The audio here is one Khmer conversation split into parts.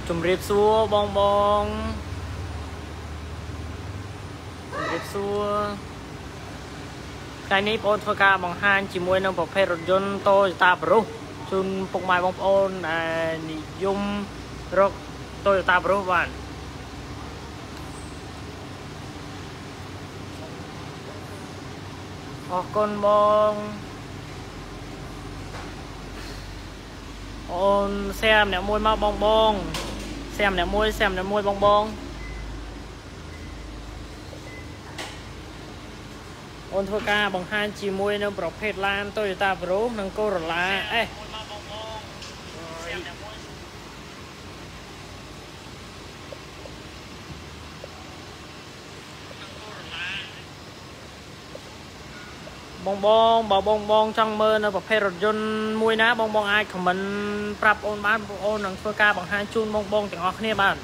จุ่มเรียบซัวบองบองจุ่มเรียบซัวการนี้ปอนทกาบางฮันจีมวยน้องประเภทรถยนต์โตโยต้าบรูจุนปกไม้บองปอนนิยมรถโตโยต้าบรูบ้านออกคนบองអូនแซมអ្នកមួយមកបងបងแซมអ្នកមួយបងបងអូនធ្វើការបង្ហាញជាមួយនៅប្រភេទឡាន Toyota Pro និង Corolla បងបើបងចង់មើលនៅប្រភេទរថយន្តមួយណាបងអាចខមមិនប្រាប់អូនបានអូននឹងធ្វើការបង្ហាញជូនបងទាំងអស់គ្នាបាទ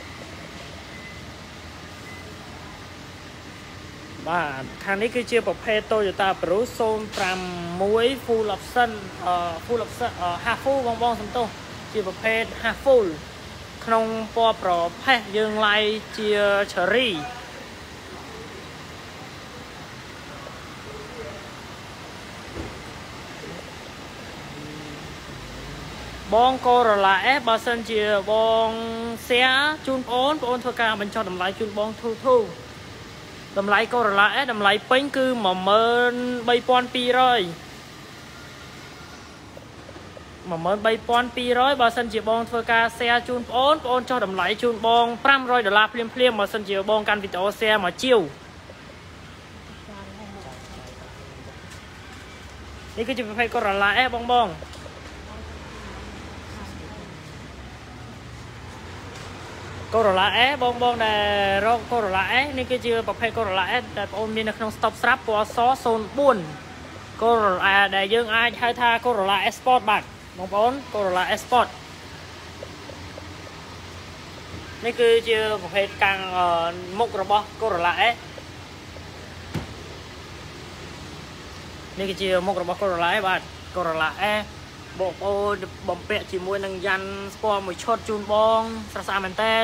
ខាងនេះគឺជាប្រភេទ Toyota Pro 051 Full Option Half Full បងសំទោសជាប្រភេទ Half Full ក្នុងពណ៌ប្រផេះយើងឡាយជា Cherryបង Corolla S បើសិនជាបង share ជូនបងអូនធ្វើការបញ្ចុះតម្លៃជូនបងធូតម្លៃ Corolla S តម្លៃពេញគឺ13200បើសិនជាបងធ្វើការ share ជូនបងអូនចុះតម្លៃជូនបង$500ភ្លាមបើសិនជាបងកាន់វីដេអូ share មកជាវនេះគឺជាប្រភេទ Corolla S បងCorolla S បងដែលរក Corolla S នេះគឺជាប្រភេទ Corolla S ដែលបងមាននៅក្នុង stop ស្រាប់ពណ៌ស04 Corolla ដែលយើងអាចហៅថា Corolla S Sport បាទបងប្អូន Corolla S Sport នេះគឺជាប្រភេទកាំងមុខរបស់ Corolla S នេះគឺជាមុខរបស់ Corolla S បាទ Corolla S បងប្អូនបំពាក់ជាមួយនឹងយ៉ាន់ស្ពណ៌មួយឈុតជូនបងស្រស់ស្អាតមែនតើ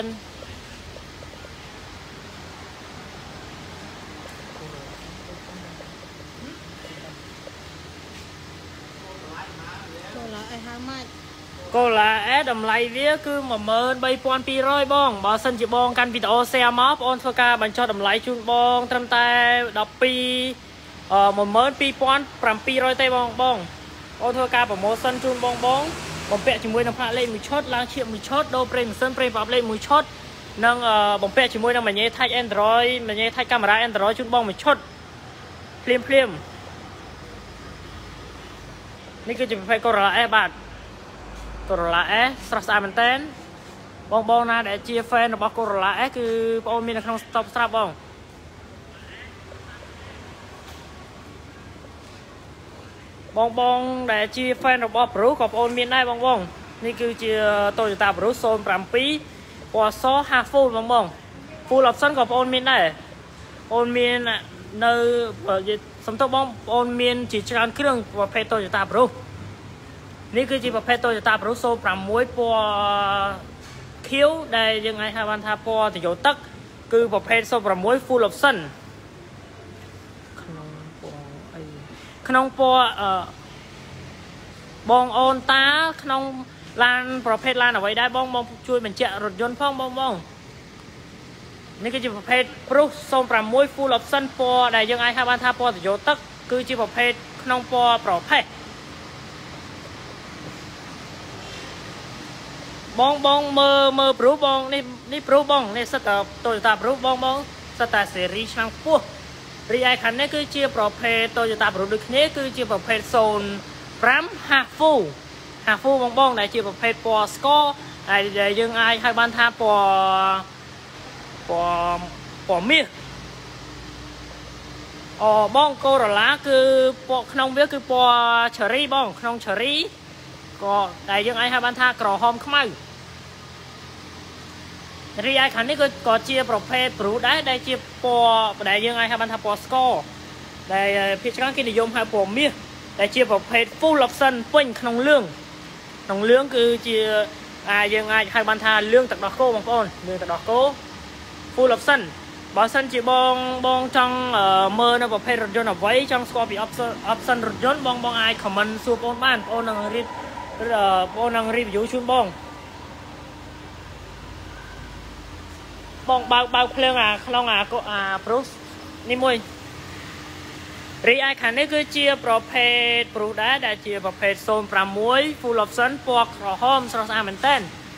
Corolla S តម្លៃវាគឺ13200បងបើសិនជាបងកាន់វីដេអូ share មកបងអូនធ្វើការបញ្ចុះតម្លៃជូនបងត្រឹមតែ12700ទេបងអូនធ្វើការប្រម៉ូសិនជូនបងបំពាក់ជាមួយនឹងផ្លាកលេខមួយឈុតឡើងឈៀបមួយឈុតដូរប្រេងម៉ាស៊ីនប្រេងប្រអប់លេខមួយឈុតនិងបំពាក់ជាមួយនឹងម៉ាញ៉េថាច់ Android ម៉ាញ៉េថាច់កាមេរ៉ា Android ជូនបងមួយឈុតភ្លាមនេះគឺជាប្រភេទ Corolla S បាទ Corolla S ស្រស់ស្អាតមែនតើបងណាដែលជា fan របស់ Corolla S គឺបងអូនមាននៅក្នុង stop ស្រាប់បងដែលជា fan របស់ Pro ក៏បងអូនមានដែរបងនេះគឺជា Toyota Pro 07ពណ៌ស Half Full បង Full Option ក៏បងអូនមានដែរអូនមាននៅសំទោសបងអូនមានជាច្រើនគ្រឿងប្រភេទ Toyota Pro នេះគឺជាប្រភេទ Toyota Pro 06ពណ៌ខៀវដែលយើងអាចហៅបានថាពណ៌តយោទឹកគឺប្រភេទ06 Full Optionក្នុងពណ៌បងអូនតាក្នុងឡានប្រភេទឡានអ្វីដែរបងជួយបញ្ជាក់រថយន្តផងបងនេះគឺជាប្រភេទ Pro 06 Full Option ពណ៌ដែលយើងអាចហៅបានថាពណ៌តយោទឹកគឺជាប្រភេទក្នុងពណ៌ប្រផេះបងមើល Pro បងនេះ Pro បងនេះសិតតែ Toyota Pro បងសិតតែស៊េរីឆ្នាំខ្ពស់រីឯខាងនេះគឺជាប្រភេទ Toyota Pro ដូចគ្នាគឺជាប្រភេទ05 Half Full បងដែលជាប្រភេទពណ៌ស្ករដែលយើងអាចហៅបានថាពណ៌មាសបង Corolla គឺពណ៌ក្នុងវាគឺពណ៌ Cherry បងក្នុង Cherry ក៏ដែលយើងអាចហៅបានថាក្រហមខ្មៅរីឯខាងនេះក៏ជាប្រភេទ Pro ដែរដែលជាពណ៌ដែលយើងអាចហៅបានថាពណ៌ស្ករដែលភាគច្រើនគេនិយមហៅពណ៌មាសដែលជាប្រភេទ Full Option ពេញក្នុងលឿងគឺជាយើងអាចហៅបានថាលឿងទឹកដោះគោបងប្អូនលឿងទឹកដោះគោ full option បើសិនជាបងចង់មើលនៅប្រភេទរថយន្តអ្វីចង់ស្គាល់ពី option រថយន្តបងអាច comment សួរបងបានបងនឹងreview ជូនបងបើកភ្លើងក្នុងPrius នេះមួយរីឯខាងនេះគឺជាប្រភេទ Prius ដែលជាប្រភេទ06 full option ពណ៌ក្រហមស្រស់ស្អាតមែនតើ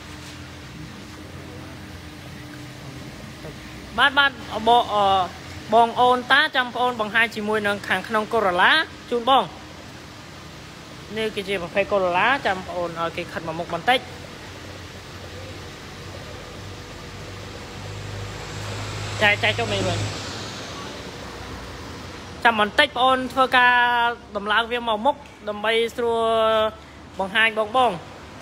បាទបងអូនតាចាំបងអូនបង្ហាញជាមួយនឹងខាងក្នុង Corolla ជូនបងនេះគឺជាប្រភេទ Corolla ចាំបងអូនឲ្យគេខិតមកមុខបន្តិចចែកចុះមិនវិញចាំបន្តិចបងអូនធ្វើការដំឡើងវាមកមុខដើម្បីស្រួលបង្ហាញបង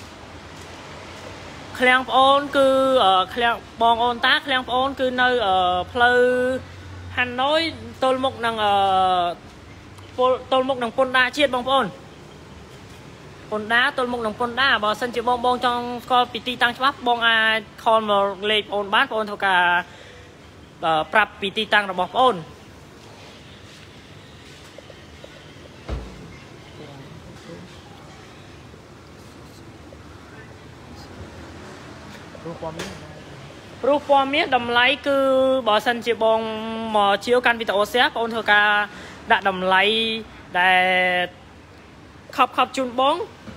ឃ្លាំងប្អូនគឺឃ្លាំងបងអូនតាឃ្លាំងប្អូនគឺនៅផ្លូវហាណូយទល់មុខនឹងពុនដាជាតិបងប្អូនពុនដាទល់មុខនឹងពុនដាបើសិនជាបងចង់ស្គាល់ពីទីតាំងច្បាស់បងអាចខលមកលេខប្អូនបានបងអូនធ្វើការប្រាប់ពីទីតាំងរបស់ប្អូនព្រោះពណ៌មានតម្លៃគឺបើសិនជាបងមកជាវកាន់វីដេអូ share បងធ្វើការដាក់តម្លៃដែលខប់ជូនបង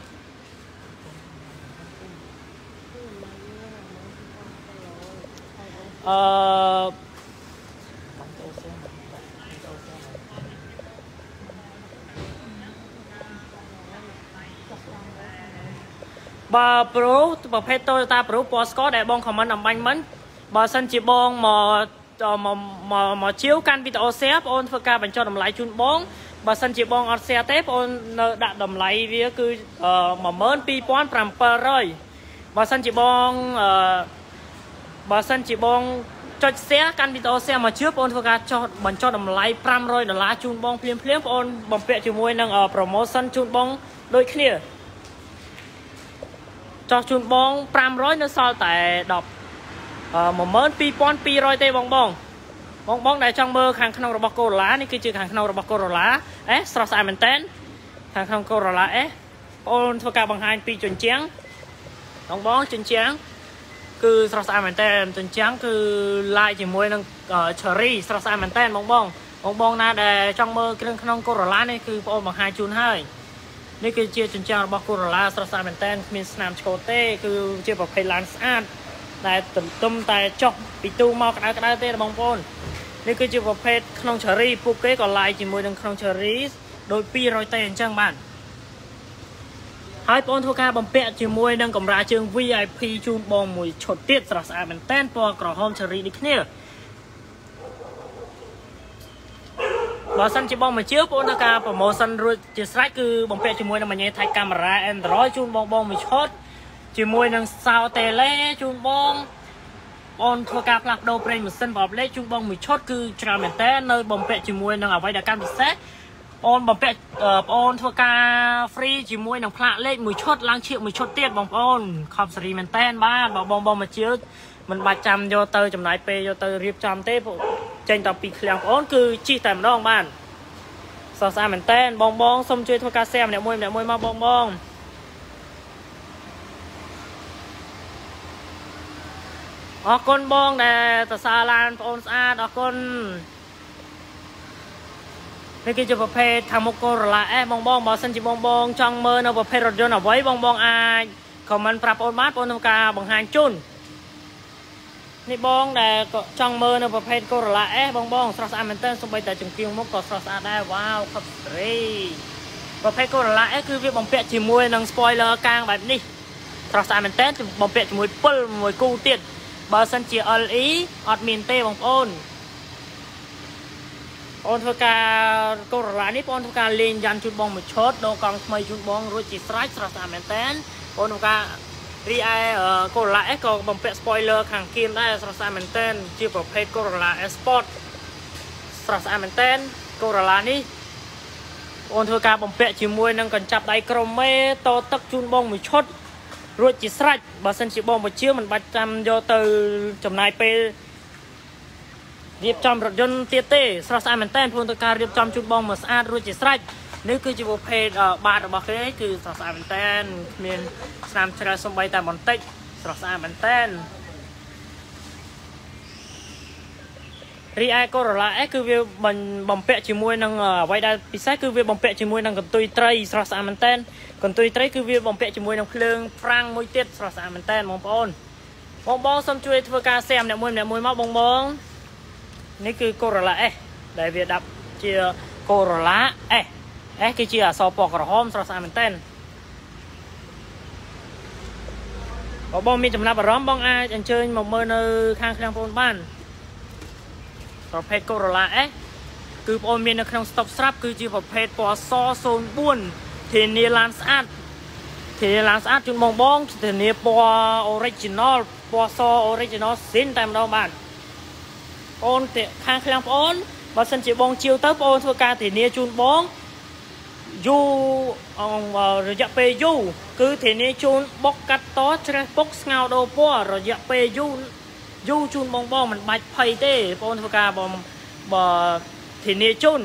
បើប្រូប្រភេទ Toyota Pro ពណ៌ស្ករដែលបង comment អំបញ្ញមិនបើសិនជាបងមកជាវកាន់វីដេអូ share បងអូនធ្វើការបញ្ចុះតម្លៃជូនបងបើសិនជាបងអត់ share ទេបងអូននៅដាក់តម្លៃវាគឺ 12700 បើសិនជាបងចុច share កាន់វីដេអូ share មកជឿបងអូនធ្វើការបញ្ចុះតម្លៃ$500ជូនបងភ្លាមបងអូនបំពាក់ជាមួយនឹង promotion ជូនបងដូចគ្នាចោះជូនបង500នៅសល់តែ12200ទេបងដែលចង់មើលខាងក្នុងរបស់ Corolla នេះគឺជាខាងក្នុងរបស់ Corolla ស្រស់ស្អាតមែនតើខាងក្នុង Corolla បងអូនធ្វើការបង្ហាញពីជញ្ជាំងបងជញ្ជាំងគឺស្រស់ស្អាតមែនតើជញ្ជាំងគឺឡាយជាមួយនឹង Cherry ស្រស់ស្អាតមែនតើបងណាដែលចង់មើលគ្រឿងក្នុង Corolla នេះគឺបងអូនបង្ហាញជូនហើយនេះគឺជាជញ្ជាំងរបស់ Corolla ស្រស់ស្អាតមែនតើគ្មានស្នាមឆ្កូតទេគឺជាប្រភេទឡានស្អាតដែលទន្ទឹមតែចុះពីទូមកក្តៅទេបងប្អូននេះគឺជាប្រភេទក្នុង Cherry ពួកគេក៏ឡាយជាមួយនឹងក្នុង Cherry ដូច200ទេអញ្ចឹងបាទហើយបងធ្វើការបំពាក់ជាមួយនឹងកម្រាលជើង VIP ជូនបងមួយឈុតទៀតស្រស់ស្អាតមែនតើពណ៌ក្រហម Cherry ដូចគ្នាបើសិនជាបងមកជឿបងធ្វើការ promotion រួចជាស្រេចគឺបំពាក់ជាមួយនឹងញ៉េថៃកាមេរ៉ា Android ជូនបងមួយឈុតជាមួយនឹងសោតេឡេជូនបងធ្វើការផ្លាស់ប្ដូរប្រេងម៉ាស៊ីនប្រអប់លេខជូនបងមួយឈុតគឺច្រើនមែនតើនៅបំពាក់ជាមួយនឹងអ្វីដែលកាន់ពិសេសបំពាក់បងធ្វើការ free ជាមួយនឹងផ្លាកលេខមួយឈុតឡើងឈៀកមួយឈុតទៀតបងប្អូនខប់សេរីមែនតើបាទបងមកជឿមិនបាច់ចាំយកទៅចំណាយពេលយកទៅរៀបចំទេចេញតពីឃ្លាំងបងអូនគឺជិះតែម្ដងបានស្រស់ស្អាតមែនតើបងសូមជួយធ្វើការ share ម្នាក់មួយមកបងអរគុណបងដែលសរសើរឡានបងអូនស្អាតអរគុណនេះគឺជាប្រភេទខាងមុខ Corolla S បងបើសិនជាបងចង់មើលនៅប្រភេទរថយន្តអ្វីបងអាច comment ប្រាប់បងបានបងក្នុងការបង្ហាញជូននេះបងដែលចង់មើលនៅប្រភេទ Corolla S បងស្រស់ស្អាតមែនតើសូម្បីតែចង្គៀងមុខក៏ស្រស់ស្អាតដែរវ៉ាវខុសសេរីប្រភេទ Corolla S គឺវាបំពាក់ជាមួយនឹង spoiler កាងបែបនេះស្រស់ស្អាតមែនតើបំពាក់ជាមួយពិលមួយគូទៀតបើសិនជា LE អត់មានទេបងប្អូនធ្វើការ Corolla នេះបងធ្វើការលេងយ៉ាន់ជូនបងមួយឈុតដូរកង់ថ្មីជូនបងរួចជាស្រេចស្រស់ស្អាតមែនតើបងធ្វើការរីឯ Corolla S ក៏បំពាក់ spoiler ខាងគៀនដែរស្រស់ស្អាតមែនតើជាប្រភេទ Corolla S Sport ស្រស់ស្អាតមែនតើ Corolla នេះបងធ្វើការបំពាក់ជាមួយនឹងកញ្ចប់ដៃក្រមមេតទឹកជូនបងមួយឈុតរួចជាស្រេចបើសិនជាបងបញ្ជាមិនបាច់ចាំយកទៅចំណាយពេលរៀបចំរថយន្តទៀតទេស្រស់ស្អាតមែនតើព្រោះទៅការរៀបចំជូនបងមកស្អាតរួចជាស្រេចនេះគឺជាប្រភេទបាតរបស់គេគឺស្រស់ស្អាតមែនតើគ្មានស្នាមច្រើនសំបីតែបន្តិចស្រស់ស្អាតមែនតើរីឯ Corolla S គឺវាបំពាក់ជាមួយនឹងអ្វីដែលពិសេសគឺវាបំពាក់ជាមួយនឹងកន្ទុយត្រីស្រស់ស្អាតមែនតើកន្ទុយត្រីគឺវាបំពាក់ជាមួយនឹងភ្លើងហ្វ្រាំងមួយទៀតស្រស់ស្អាតមែនតើបងប្អូនបងសូមជួយធ្វើការ share ម្នាក់មួយមកបងនេះគឺ Corolla S ដែលវាដាក់ជា Corolla S គឺជាអក្សរពណ៌ក្រហមស្រស់ស្អាតមែនតើបងមានចំណាប់អារម្មណ៍បងអាចអញ្ជើញមកមើលនៅខាងឃ្លាំងបងបានប្រភេទ Corolla S គឺបងមាននៅក្នុង stock ស្រាប់គឺជាប្រភេទពណ៌ស04ធានាឡានស្អាតជូនបងធានាពណ៌ original ពណ៌ស original ស៊ីនតែម្ដងបាទបងខាងឃ្លាំងបងបើសិនជាបងជាវទៅបងធ្វើការធានាជូនបងយូរយៈពេលយូរគឺធានាជូនបុកកាត់តច្រេះពុកស្ងោរដូរពណ៌រយៈពេលយូរជូនបងមិនបាច់ភ័យទេបងធ្វើការបងបើធានាជូន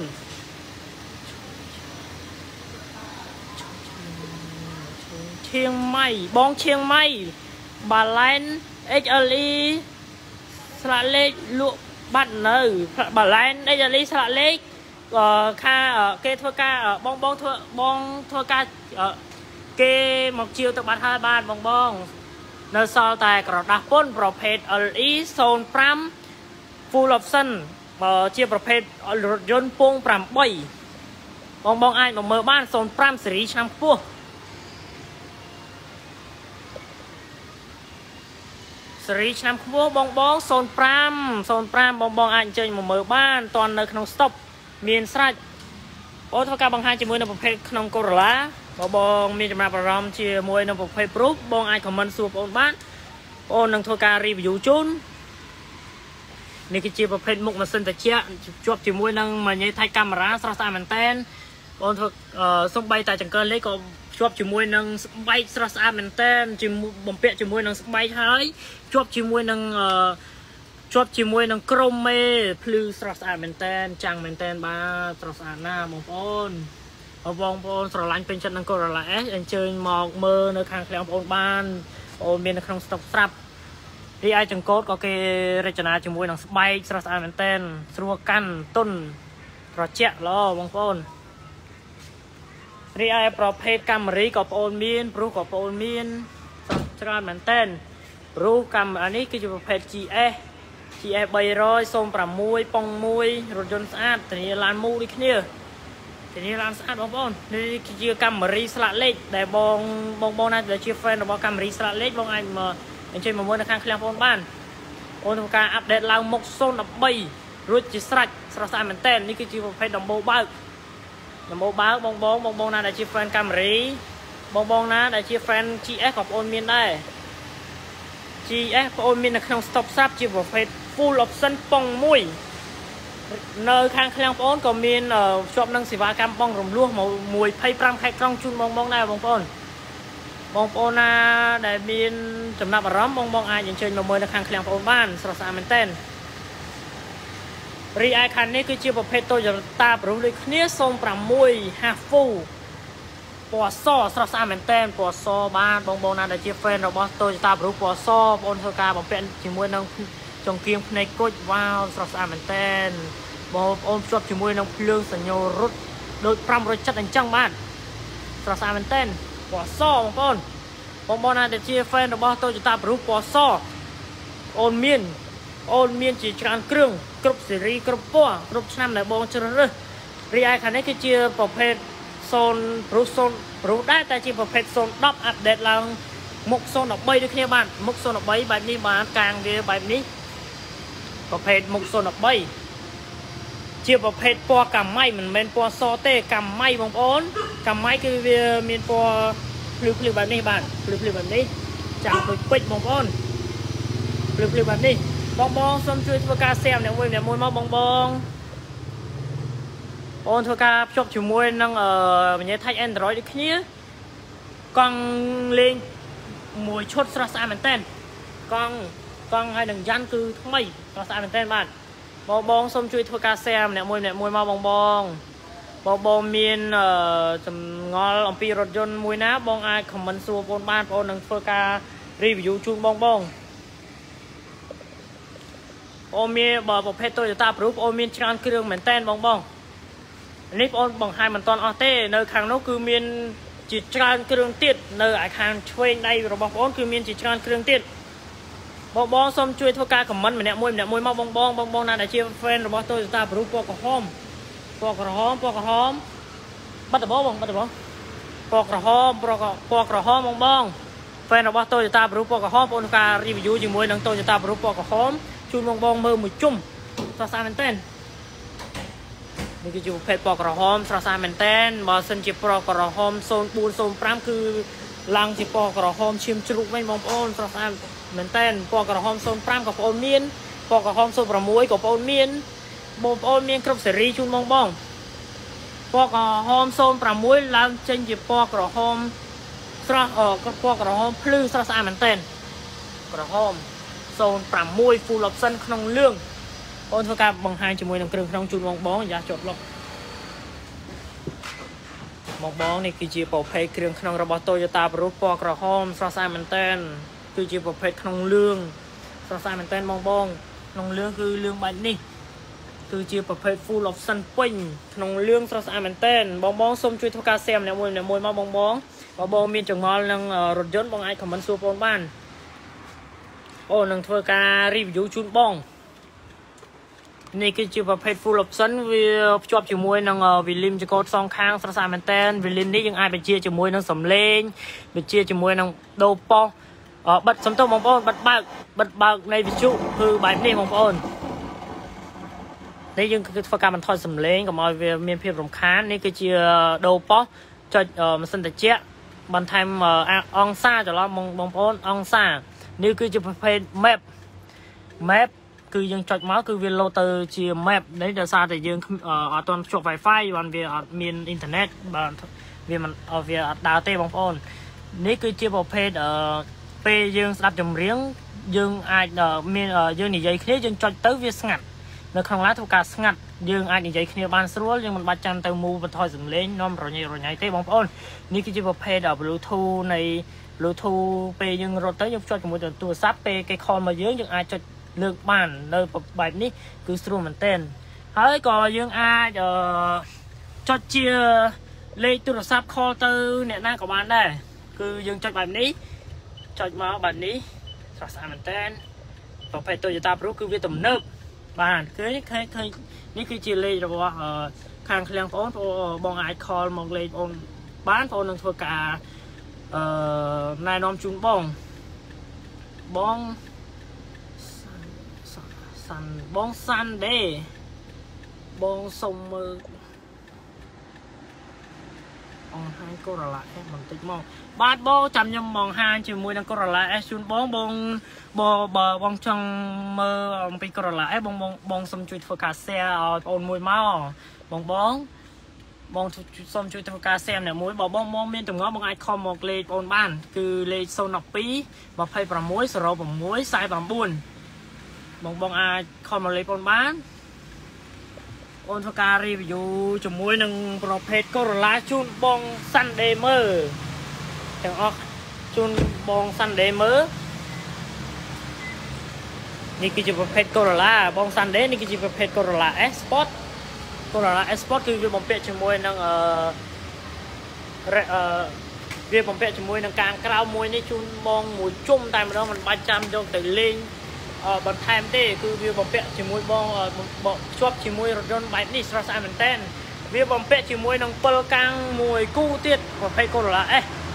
ឈៀងម៉ៃបងឈៀងម៉ៃបាឡែន XLE ស្លាកលេខលក់បាត់នៅបាឡែន XLE ស្លាកលេខគេធ្វើការបងធ្វើការគេមកជាវទៅបាត់ហើយបាទបងនៅសល់តែក្រដាស់ពន្ធប្រភេទ LE 05 full option បើជាប្រភេទរថយន្តពង8បងអាចមកមើលបាន05ស៊េរីឆ្នាំខ្ពស់ស៊េរីឆ្នាំខ្ពស់បង05បងអាចអញ្ជើញមកមើលបានតន់នៅក្នុង stop មានស្រេចបងធ្វើការបង្ហាញជាមួយនឹងប្រភេទក្នុង Corolla បងមានចំណាប់អារម្មណ៍ជាមួយនឹងប្រភេទ Proof បងអាច comment សួរបងបានបងនឹងធ្វើការ review ជូននេះគឺជាប្រភេទមុខម៉ាស៊ីនត្រជាក់ជាប់ជាមួយនឹងម៉ាញ៉េថៃកាមេរ៉ាស្រស់ស្អាតមែនតើបងធ្វើសំបីតែចង្កឹះលេខក៏ជាប់ជាមួយនឹងស្បែកស្រស់ស្អាតមែនតើជាមួយបំពាក់ជាមួយនឹងស្បែកហើយជាប់ជាមួយនឹងក្រមមេភ្លឺស្រស់ស្អាតមែនតើចាំងមែនតើបាទស្រស់ស្អាតណាស់បងប្អូនស្រឡាញ់ពេញចិត្តនឹង Corolla S អញ្ជើញមកមើលនៅខាងឃ្លាំងបងបានបងមាននៅក្នុង stock ស្រាប់រីឯចង្កូតក៏គេរចនាជាមួយនឹងស្បែកស្រស់ស្អាតមែនតើស្រួលកាន់ទន់ត្រជាក់ល្អបងប្អូនរីឯប្រភេទកាមេរីក៏បងមានព្រោះក៏បងមានច្រើនមែនតើព្រោះកាមេរ៉ានេះគឺជាប្រភេទ GS 300 06ប៉ុង1រថយន្តស្អាតធានាឡានមូលដូចគ្នាធានាឡានស្អាតបងប្អូននេះគឺជាកាមេរីស្លាកលេខដែលបងណាដែលជា fan របស់កាមេរីស្លាកលេខបងអាចមកអញ្ជើញមកមើលនៅខាងឃ្លាំងបងបានបងធ្វើការអាប់ដេតឡើងមុខ013រួចជាស្រេចស្រស់ស្អាតមែនតើនេះគឺជាប្រភេទដំបូលបើកបងណាដែលជា fan កាមេរីបងណាដែលជា fan GS ក៏បងមានដែរ GS បងមាននៅក្នុង stock ស្រាប់ជាប្រភេទ full option ប៉ុង1នៅខាងឃ្លាំងបងក៏មានជាប់នឹងសេវាកម្មបងរំលោះ25ខែក្រុងជូនបងដែរបងប្អូនណាដែលមានចំណាប់អារម្មណ៍បងអាចអញ្ជើញមកមើលនៅខាងឃ្លាំងបងបានស្រស់ស្អាតមែនតើរីឯខាងនេះគឺជាប្រភេទ Toyota ប្រុសដូចគ្នា06 Half Full ពណ៌សស្រស់ស្អាតមែនតើពណ៌សបាទបងណាដែលជា fan របស់ Toyota ប្រុសពណ៌សបងធ្វើការបំពាក់ជាមួយនឹងចង្គៀងភ្នែកគុជវ៉ាវស្រស់ស្អាតមែនតើបងប្អូនភ្ជាប់ជាមួយនឹងភ្លើងសញ្ញោរត់ដូច570អញ្ចឹងបាទស្រស់ស្អាតមែនតើពណ៌សបងណាដែលជា fan របស់ Toyota ប្រុសពណ៌សអូនមានជាច្រើនគ្រឿងគ្រប់ស៊េរីគ្រប់ពណ៌គ្រប់ឆ្នាំដែលបងជ្រើសរើសរីឯខាងនេះគឺជាប្រភេទ0ប្រុសដែរតែជាប្រភេទ010អាប់ដេតឡើងមុខ013ដូចគ្នាបាទមុខ013បែបនេះបាទកាងវាបែបនេះប្រភេទមុខ013ជាប្រភេទពណ៌កាម៉ៃមិនមែនពណ៌សទេកាម៉ៃបងប្អូនកាម៉ៃគឺវាមានពណ៌ភ្លឺបែបនេះបាទភ្លឺបែបនេះចាំងដូចពេជ្របងប្អូនភ្លឺបែបនេះបងសូមជួយធ្វើការ share ម្នាក់មួយមកបងធ្វើការភ្ជាប់ជាមួយនឹងវិញ្ញាថៃ Android ដូចគ្នាកង់លេងมวยชดสระสายเหมือนเต้นกองให้หนึ่งยันคือทั้งไม่สระสายเหมือนเต้นบ้านบองส้มช่วยทัวร์กาแซมเนี่ยมวยมาบองมีนจำงอลอมปีรถยนต์มวยนะบองไอคอมมันซัวปนบ้านปนหนึ่งทัวร์การีวิวจูนบองโอมีประเภทโตโยต้าปรูปโอมีชานเครื่องเหมือนเต้นบองอันนี้บองไฮมันตอนออเต้ในครั้งนั้นคือมีจิตชานเครื่องติดในไอคางช่วยในระบบคือมีจิตชานเครื่องติดบองส้มช่วยทัวร์การคอมมันเหมือนมวยมาบองนั่นไอเชียแฟนระบบโตโยต้าปรูปปอกระหอมบัตรบองปอกระหอมบองแฟนระบบโตโยต้าปรูปปอกระหอมปนการรีวิวจีมวยนังโตโยต้าปรูปปอกระหอมจูนบองมือมือจุ่มสระสายเหมือนเต้นนี่คือจูเพชรปอกระหอมสระสายเหมือนเต้นบอสเซนจีปอกระหอมโซนปูนโซนปรามคือลังจีปอกระหอมชิมจุลุไม่มองโอนสระสายเหมือนเต้นปอกระหอมโซนปรามกับโอนเมียนปอกระหอมโซนประมวยกับโอนเมียนโอนเมียนครบเสรีจูนบองปอกระหอมโซนประมวยลังเจนจีปอกระหอมสระก็ปอกระหอมพลื้สระสายเหมือนเต้นกระหอมโซนปรามวยฟูลอปชั่นขนมเรื่องโอนทัวร์การบังไฮจมวยน้ำเครื่องขนมจูนบองอย่าจดหรอกบองนี่คือจีบประเภทเครื่องขนมระบบโตโยต้าปรูปปอกระหอมสระสายเหมือนเต้นคือจีบประเภทขนมเรื่องสระสายเหมือนเต้นบองขนมเรื่องคือเรื่องใบนี่คือจีบประเภทฟูลอปชั่นปิ้งขนมเรื่องสระสายเหมือนเต้นบองส้มช่วยทัวร์การเซมเนี่ยมวยมาบองมีจังงอลนังรถยนต์บองไอของมันซัวปนบ้านโอ้นังทัวร์การรีวิวจูนบองนี่คือจีบประเภทฟูลออปชั่นวิจอบจมวยนังวิลลิมจะกดซองค้างสระสายเหมือนเต้นวิลลิมนี่ยังไอเป็นเชียร์จมวยนังสำเร็จเป็นเชียร์จมวยนังโดปอบัดสมโตมองปอนบัดบากในวิจุคือใบนี้มองปอนนี่ยังคือทัวร์การมันทอดสำเร็จกับมอยเวียมีเพียบรำคาญนี่คือเชียร์โดปอจะมันสันติเจ้าบันไทม์องซ่าจะล้อมองปอนองซ่านี่คือจะประเภทแมปคือยังจดมาคือเวลาเตอร์เชียแมปđấyจะซาแต่ยังตอนจบไฟไฟวันเวียมีอินเทอร์เน็ตเวียมันเวียดาวเต้บางคนนี่คือเชียประเภทเปยังสลับจำเรียงยังอาจมียังหนีใจเครียดยังจดเตอร์เวียสงัดในครั้งแรกทุกการสงัดยังอาจหนีใจเครียดบานสรู้ยังมันบาดจันเตอร์มูบันทอยสำเร็จน้อมรอยเต้บางคนนี่คือเชียประเภทบลูทูในลูทูเปยังรถเตอร์ยังจดจมูกตัวซับเปไกคอนมาเยอะยังอาจจะเลือกบ้านเลยแบบนี้คือสรูมันเต้นเฮ้ยก็ยังจดเชียเลยตัวซับคอเตอร์เนี่ยน่ากับบ้านได้คือยังจดแบบนี้จดมาแบบนี้สระสายมันเต้นต่อไปตัวจะตารู้คือวิตามินเนิบบ้านคือนี่คือเชียเลยเราบอกว่าคางเคลียงโอนบองไอคอลมองเลยโอนบ้านโอนนังทัวร์กานายน้อมจุนบองซันเดย์บองสมมือไฮโกรละมันติดมองบาดบอจำยำมองไฮจิมวยนังโกรละชุนบองจังมือปีโกรละบองสมจุดโฟกัสเซียโอนมวยมาบองสมจุดโฟกัสเซียเนี่ยมวยบองมีตรงง้อบองไอคอมมองเลยโอนบ้านคือเลยโซนปีบอไพ่ประมวยสโรประมวยสายประบุญบองอาคอมมาเลยปนบ้านโอนทัวร์การรีวิวจมวยหนึ่งประเภทโกรลาจูนบองซันเดเมอร์อย่างออกจูนบองซันเดเมอร์นี่คือประเภทโกรลาบองซันเดนี่คือประเภทโกรลาเอสปอร์ตคือบองเปียจมวยหนึ่งเรียบองเปียจมวยหนึ่งการกล่าวมวยนี่จูนบองมวยจุ่มแต่เมื่อมันประจำโดนแต่เล่งบนไทม์เต้คือวิวบอมเปะชิมวยบองชอบชิมวยรถยนต์แบบนี้สระสายเหมือนเต้นวิวบอมเปะชิมวยนังเปิลกังมวยกู้เตี้ยประเภทโกลละ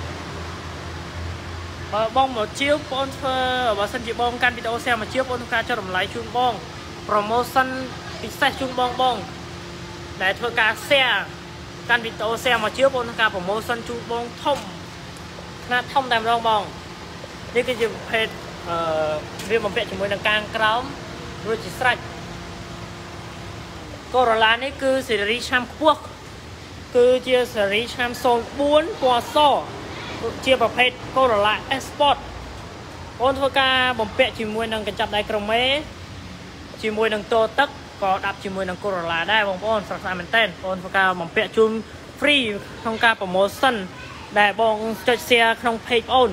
บองหมดเชียวปอนเฟอร์ว่าสัญญาบองการวิดีโอเซลมาเชียวปอนการจะรำไหลชุนบองโปรโมชั่นพิเศษชุนบองแต่เธอการเสียการวิดีโอเซลมาเชียวปอนการโปรโมชั่นชุนบองท่อมน่าท่อมแต่รองบองนี่คือจะเพจเรียกมาเป็นจมูกในการกล้ามรู้จิตสัตย์โกรลานี่คือสิริชัมพวกคือเจียสิริชัมโซนบุญปัวโซ่ chiaประเภท Corolla Sport អូនធ្វើការបំពាក់ជាមួយនឹងកញ្ចប់ដៃក្រុមមេជាមួយនឹងតូទឹកក៏ដាប់ជាមួយនឹង Corolla ដែរបងប្អូនស្រស់ស្អាតមែនទែនបងធ្វើការបំពាក់ជូន free ក្នុងការ promotion ដែលបងចុច share ក្នុង page បង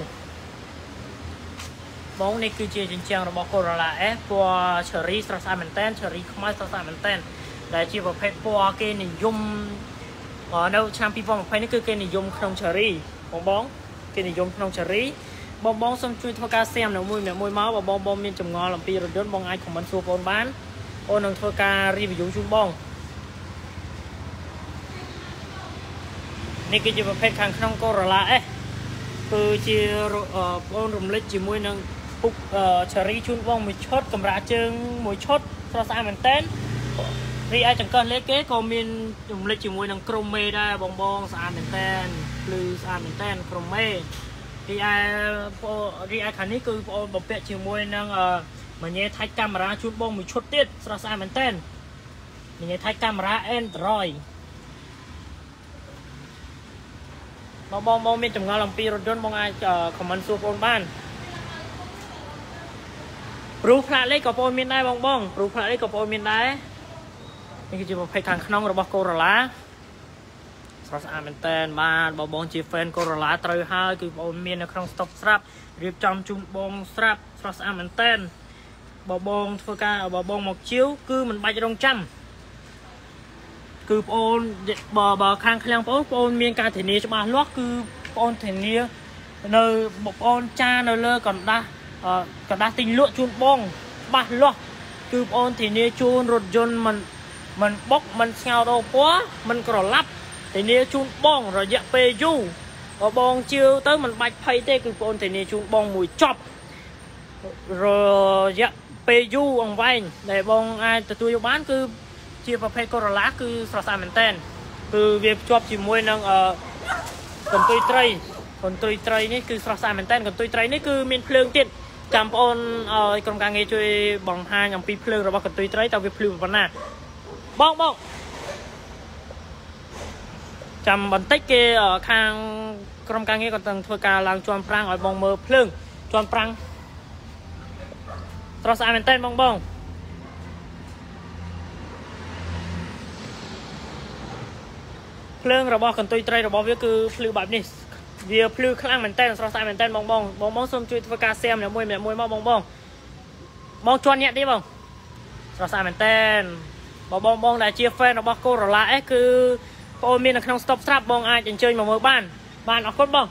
បងនេះគឺជាជញ្ជាំងរបស់ Corolla S ពណ៌ Cherry ស្រស់ស្អាតមែនទែន Cherry ខ្មៅស្រស់ស្អាតមែនទែនដែលជាប្រភេទពណ៌គេនិយមនៅឆ្នាំ2020នេះគឺគេនិយមក្នុង Cherry បងគេនិយមក្នុង Cherry បងសូមជួយធ្វើការ share នៅមួយមកបងមានចម្ងល់អំពីរថយន្តបងអាច comment សួរបងបានអូននឹងធ្វើការ review ជូនបងនេះគឺជាប្រភេទខាងក្នុង Corolla S គឺជាបងរំលេចជាមួយនឹងពុក Cherry ជូនបងមួយឈុតកម្រាលជើងមួយឈុតស្រស់ស្អាតមែនទែនរីឯចង្កឹះលេខគេក៏មានរំលេចជាមួយនឹងក្រុមមេដែរបងស្អាតមែនទែនភ្លឺស្អាតមែនទែនក្រុមមេរីឯខាងនេះគឺបងបំពាក់ជាមួយនឹងមញ៉េថៃកាមេរ៉ាជូនបងមួយឈុតទៀតស្រស់ស្អាតមែនទែនមញ៉េថៃកាមេរ៉ា Android បងមានចម្ងល់អំពីរថយន្តបងអាច comment សួរបងបានព្រោះផ្លាកលេខក៏បងមានដែរបងព្រោះផ្លាកលេខក៏បងមានដែរនេះគឺជាប្រភេទខាងក្នុងរបស់ Corolla ស្រស់ស្អាតមែនតើបាទបងជា fan Corolla ត្រូវហើយគឺបងមាននៅក្នុង stock ស្រាប់រៀបចំជូនបងស្រាប់ស្រស់ស្អាតមែនតើបងធ្វើការបងមកជាវគឺមិនបាច់រងចាំគឺបងបើខាងឃ្លាំងបងមានការធានាច្បាស់លាស់គឺបងធានានៅបងចានៅលើកណ្ដាស់ទិញលក់ជូនបងច្បាស់លាស់គឺបងធានាជូនរថយន្តមិនបុកមិនស្ងោរពណ៌មិនក្រឡាប់ធានាជូនបងរយៈពេលយូរបងជឿទៅមិនបាច់ភ័យទេគឺបងធានាជូនបងមួយចប់រយៈពេលយូរអង្វែងដែលបងអាចទទួលយកបានគឺជាប្រភេទ Corolla គឺស្រស់ស្អាតមែនទែនគឺវាភ្ជាប់ជាមួយនឹងកន្ទុយត្រីនេះគឺស្រស់ស្អាតមែនទែនកន្ទុយត្រីនេះគឺមានភ្លើងទៀតចាំបងអូនឲ្យក្រុមការងារជួយបង្ហាញអំពីភ្លើងរបស់កន្ទុយត្រីតើវាភ្លឺប៉ុណ្ណាបងចាំបន្តិចគេខាងក្រុមការងារក៏ต้องធ្វើការឡើងជាន់ប្រាំងឲ្យបងមើលភ្លើងជាន់ប្រាំងស្រស់ស្អាតមែនទែនបងភ្លើងរបស់កន្ទុយត្រីរបស់វាគឺភ្លឺបែបនេះវាភ្លឺខ្លាំងមែនទែនស្រស់ស្អាតមែនទែនបងសូមជួយធ្វើការ share ម្នាក់មួយមកបងជន់ញាក់ទេបងស្រស់ស្អាតមែនទែនបងដែលជា fan របស់ Corolla S គឺបងមាននៅក្នុង stock ស្រាប់បងអាចអញ្ជើញមកមើលបានអរគុណបង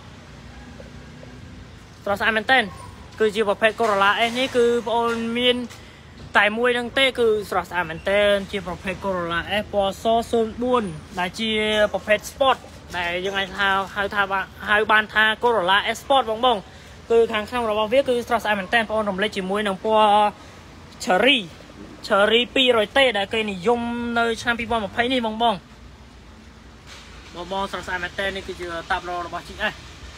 ស្រស់ស្អាតមែនទែនគឺជាប្រភេទ Corolla S នេះគឺបងមានតែមួយនឹងទេគឺស្រស់ស្អាតមែនទែនជាប្រភេទ Corolla S ពណ៌ស04ដែលជាប្រភេទ Sport ដែលយើងអាចហៅបានថា Corolla S Sport បងគឺខាងក្នុងរបស់វាគឺស្រស់ស្អាតមែនទែនបងរំលេចជាមួយនឹងពណ៌ Cherry 200ទេដែលគេនិយមនៅឆ្នាំ2020នេះបងស្រស់ស្អាតមែនទែននេះគឺជាតាប់ឡូរបស់ GS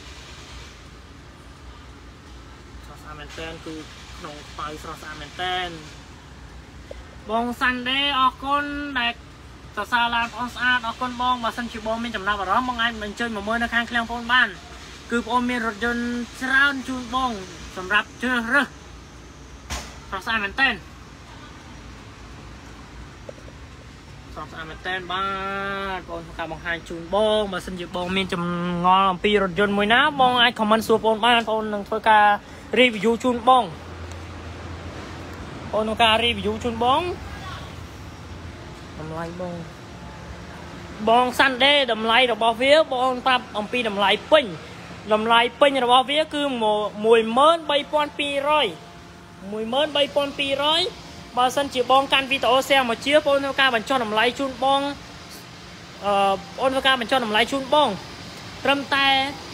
ស្រស់ស្អាតមែនទែនគឺក្នុងខ្មៅស្រស់ស្អាតមែនទែនបង Sunday អរគុណដែលសរសើរឡានបងស្អាតអរគុណបងបើសិនជាបងមានចំណាប់អារម្មណ៍បងអាចអញ្ជើញមកមើលនៅខាងឃ្លាំងបងបានគឺបងមានរថយន្តច្រើនជូនបងសម្រាប់ជ្រើសរើសស្រស់ស្អាតមែនទែនស្រស់ស្អាតមែនទែនបាទបងធ្វើការបង្ហាញជូនបងបើសិនជាបងមានចម្ងល់អំពីរថយន្តមួយណាបងអាច comment សួរបងបានបងនឹងធ្វើការ review ជូនបងនឹងការ review ជូនបងតម្លៃបង Sunday តម្លៃរបស់វាបងប្រាប់អំពីតម្លៃពេញរបស់វាគឺ 13200 បើសិនជាបងកាន់វីដេអូ share មកជាបងធ្វើការបញ្ចុះតម្លៃជូនបងបងធ្វើការបញ្ចុះតម្លៃជូនបងត្រឹមតែ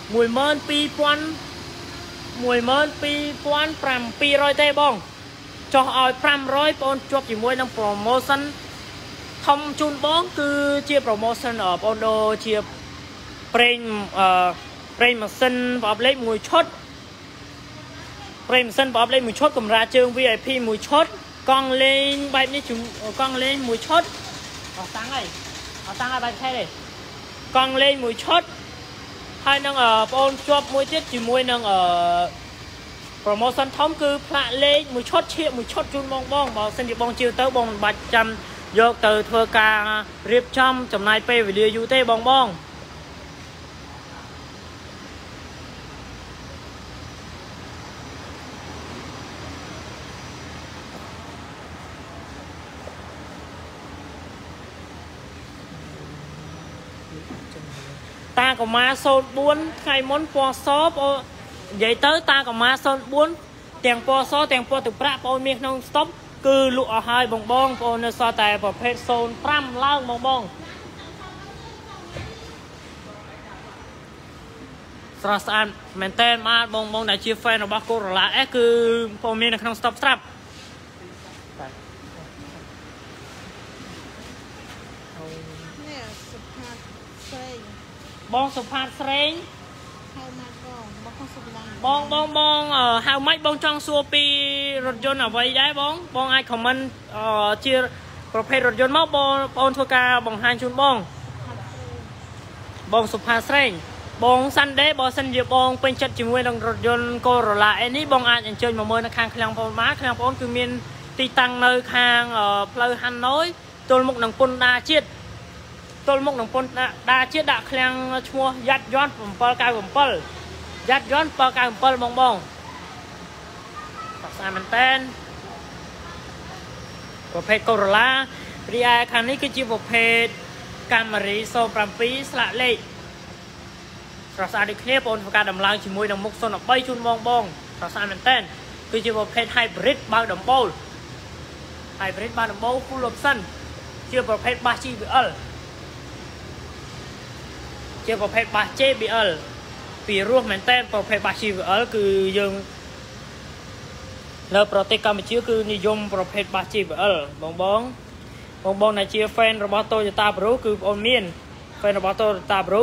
12700ទេបងចុះឲ្យ500បងជាប់ជាមួយនឹង promotion ធំជូនបងគឺជា promotion បងដូរជាប្រេងម៉ាស៊ីនប្រអប់លេខមួយឈុតកម្រាលជើង VIP មួយឈុតកង់លេងបែបនេះកង់លេងមួយឈុតអត់តាំងហើយបែបខេទេកង់លេងមួយឈុតហ hai nâng ôn chop mùi tiết chỉ mùi nâng promotion thống cứ phạ lê mùi chốt chia mùi chốt chun bong bong bảo xin bong chiều tới bong 300 vô từ thưa ca riệp trăm trong này pe về đưa du tê bong bong ta có má sôn 4 ngày món po shop vậy tới ta có má sôn 4 tiền po shop tiền po từ prạ po miếng nông stop cứ lụa hai bong bong po nơi so tài vào pet sôn 5 lao bong bongสะอาดแมนเทนมาบงในชีฟแฟนរបស់កូរ៉ូឡាគឺpo miếngនៅក្នុង stop strap នេះសុផាតស្រេងបងសុផាតស្រេងហៅមកបងខុសសុឡាបងហៅម៉េចបងចង់សួរពីរថយន្តអ្វីដែរបងអាច comment ជាប្រភេទរថយន្តមកបងប្អូនធ្វើការបង្ហាញជូនបងសុផាតស្រេងបង Sunday បើសិនជាបងពេញចិត្តជាមួយនឹងរថយន្ត Corolla នេះបងអាចអញ្ជើញមកមើលនៅខាងឃ្លាំងបងមកឃ្លាំងបងគឺមានទីតាំងនៅខាងផ្លូវ Hanoi ទល់មុខនឹងពន្ធដារជាតិដាក់ឃ្លាំងឈ្មោះយ៉ាត់យន្ត 797 យ៉ាត់យន្ត 797 បងស្អាតមែនតើប្រភេទ Corolla រីឯខាងនេះគឺជាប្រភេទ Camry 07 ស្លាកលេខស្រស់ស្អាតដូចគ្នាបងធ្វើការដំឡើងជាមួយនឹងមុខ013ជូនបងស្រស់ស្អាតមែនតើគឺជាប្រភេទ hybrid បើកដំបូល full option ជាប្រភេទ bass JBL ពីរោះមែនតើប្រភេទ bass JBL គឺយើងនៅប្រទេសកម្ពុជាគឺនិយមប្រភេទ bass JBL បងដែលជា fan របស់ Toyota Pro គឺបងមាន fan របស់ Toyota Pro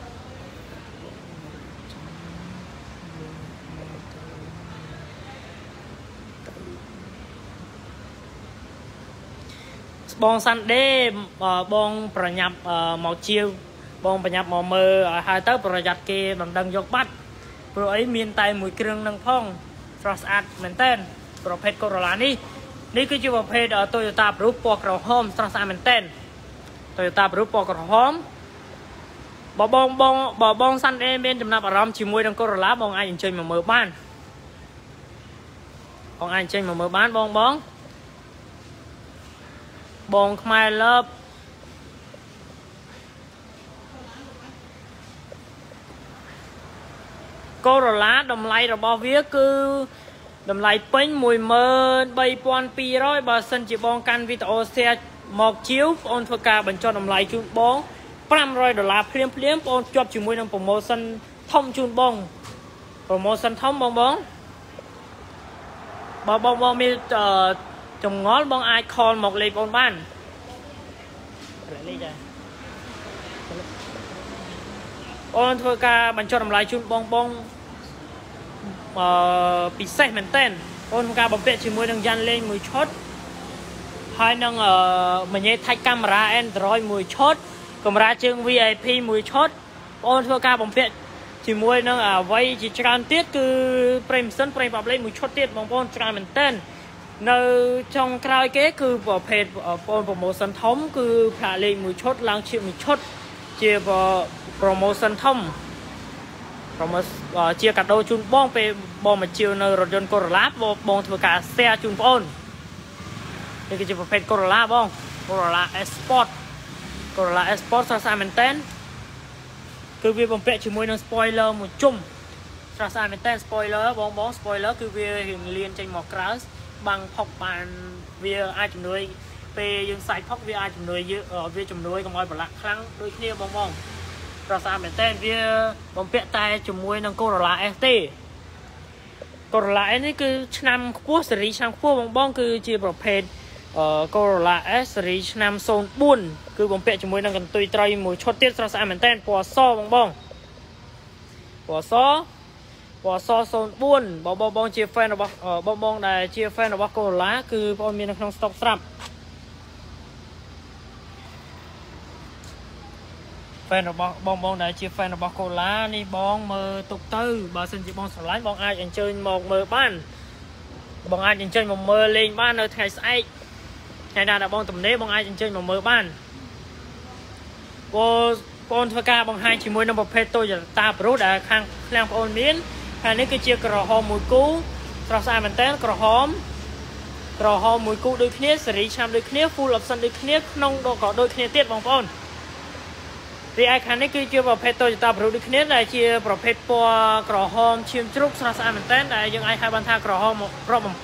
បង Sunday បងប្រញាប់មកជាវបងប្រញាប់មកមើលហើយទៅប្រយ័ត្នគេមិនដឹងយកបាត់ព្រោះអីមានតែមួយគ្រឿងនឹងផងស្រស់ស្អាតមែនតើប្រភេទ Corolla នេះគឺជាប្រភេទ Toyota Pro ពណ៌ក្រហមស្រស់ស្អាតមែនតើ Toyota Pro ពណ៌ក្រហមបើបង Sunday មានចំណាប់អារម្មណ៍ជាមួយនឹង Corolla បងអាចអញ្ជើញមកមើលបានបងខ្មែរលើបCorolla តម្លៃរបស់វាគឺតម្លៃពេញ 13,200 បើសិនជាបងកាន់វីដេអូ share មកជាវបងធ្វើការបញ្ចុះតម្លៃជូនបង$500ភ្លាមបងជាប់ជាមួយនឹង promotion ធំជូនបង promotion ធំបងមានចម្ងល់បងអាច call មកលេខបងបានលេខដែរអូនធ្វើការបញ្ចុះតម្លៃជូនបងពិសេសមែនតើអូនធ្វើការបំពាក់ជាមួយនឹងយ៉ាន់លេងមួយឈុតហើយនឹងមញ៉េថាច់កាមេរ៉ា Android មួយឈុតកាមេរ៉ាជើង VIP មួយឈុតអូនធ្វើការបំពាក់ជាមួយនឹងអ្វីជាច្រើនទៀតគឺប្រេមសិនប្រេមបាប់លេខមួយឈុតទៀតបងប្អូនច្រើនមែនតើនៅចុងក្រោយគេគឺប្រភេទបង promotion ធំគឺផ្លាកលេខមួយឈុតឡើងជាមួយឈុតជា promotion ធំជាកាដូជូនបងពេលបងមកជាវនៅរថយន្ត Corolla បងធ្វើការ share ជូនបងអូននេះគឺជាប្រភេទ Corolla បង Corolla Sport ស្រស់ស្អាតមែនតើគឺវាបំពាក់ជាមួយនឹង spoiler មួយជុំស្រស់ស្អាតមែនតើ spoiler បង spoiler គឺវារៀងលៀនចេញមកក្រៅបាំងផុកបានវាអាចជំនួយពេលយើងសាច់ផុកវាអាចជំនួយកុំឲ្យប្រឡាក់ខ្លាំងដូចគ្នាបងប្រសាមែនតើវាបំពាក់តែជាមួយនឹង Corolla S ទេ Corolla S នេះគឺឆ្នាំខ្ពស់ស៊េរីឆ្នាំខ្ពស់បងគឺជាប្រភេទCorolla S ស៊េរីឆ្នាំ04គឺបំពាក់ជាមួយនឹងកន្ទុយត្រីមួយឈុតទៀតស្រស់ស្អាតមែនតើពណ៌សបងពណ៌ស04បងជា fan របស់បងដែលជា fan របស់ Corolla គឺបងមាននៅក្នុង stock ស្រាប់ fanរបស់បងដែលជា fan របស់កូឡានេះបងមើលទុកទៅបើសិនជាបងស្រឡាញ់បងអាចអញ្ជើញមកមើលបានបងអាចអញ្ជើញមកមើលលេងបាននៅថ្ងៃស្អែកថ្ងៃណាដែលបងទំនេរបងអាចអញ្ជើញមកមើលបានបងធ្វើការបង្ហាញជាមួយនឹងប្រភេទ Toyota Prius ដែលខាងឃ្លាំងបងមានហើយនេះគឺជាក្រហមមួយគូស្រស់ស្អាតមែនតើក្រហមមួយគូដូចគ្នាសេរីឆ្នាំដូចគ្នា full option ដូចគ្នាក្នុងក៏ដូចគ្នាទៀតបងប្អូនរីឯខាងនេះគឺជាប្រភេទ Toyota Prius ដូចគ្នាដែលជាប្រភេទពណ៌ក្រហមឈាមជ្រូកស្រស់ស្អាតមែនតើដែលយើងអាចហៅបានថាក្រហមប្រ7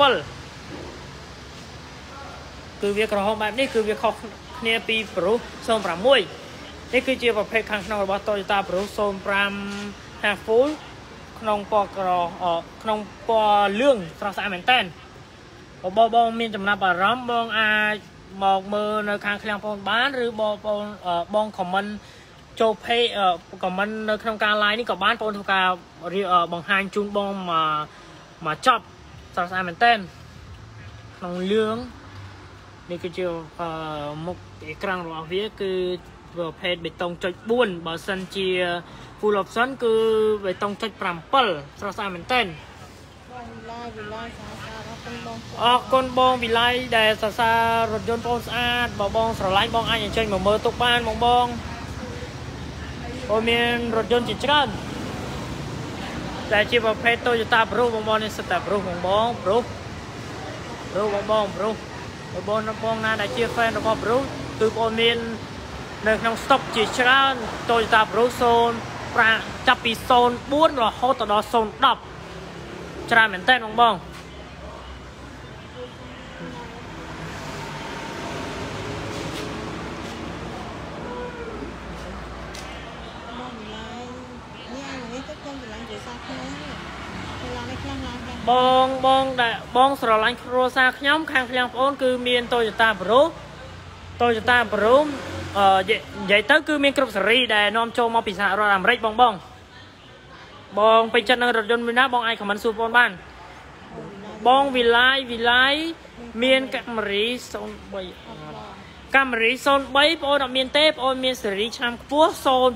គឺវាក្រហមបែបនេះគឺវាខុសគ្នាពី Prius 06នេះគឺជាប្រភេទខាងក្នុងរបស់ Toyota Prius 05 Half Full ក្នុងពណ៌ក្នុងពណ៌លឿងស្រស់ស្អាតមែនតើបងមានចំណាប់អារម្មណ៍បងអាចមកមើលនៅខាងឃ្លាំងបងបានឬបង comment ចូល page comment នៅក្នុងការ live នេះក៏បានបងធ្វើការបង្ហាញជូនបងមកចប់ស្រស់ស្អាតមែនតើក្នុងលឿងនេះគឺជាមុខអេក្រង់របស់វាគឺប្រភេទបេតុងចុច4បើសិនជា full option គឺបេតុងចុច7ស្រស់ស្អាតមែនតើអរគុណបងវិល័យដែលសរសើររថយន្តបងស្អាតបងស្រឡាញ់បងអាចអញ្ជើញមកមើលទុកបានបងមានរថយន្តជាច្រើនដែលជាប្រភេទ Toyota Prius បងនេះសិតតែ Prius បងណាដែលជា fan របស់ Prius គឺបងមាននៅក្នុង stock ជាច្រើន Toyota Prius ចាប់ពី04រហូតដល់010ច្រើនមែនតើបងបងស្រឡាញ់គ្រួសារខ្ញុំខាងឃ្លាំងបងអូនគឺមាន Toyota Prius និយាយទៅគឺមានគ្រប់ស៊េរីដែលនាំចូលមកពីសហរដ្ឋអាមេរិកបងពេញចិត្តនឹងរថយន្តមួយណាបងអាចខមមិនសួរបងបានបងវិល័យមាន Camry 03បងអូនអត់មានទេបងអូនមានស៊េរីឆ្នាំខ្ពស់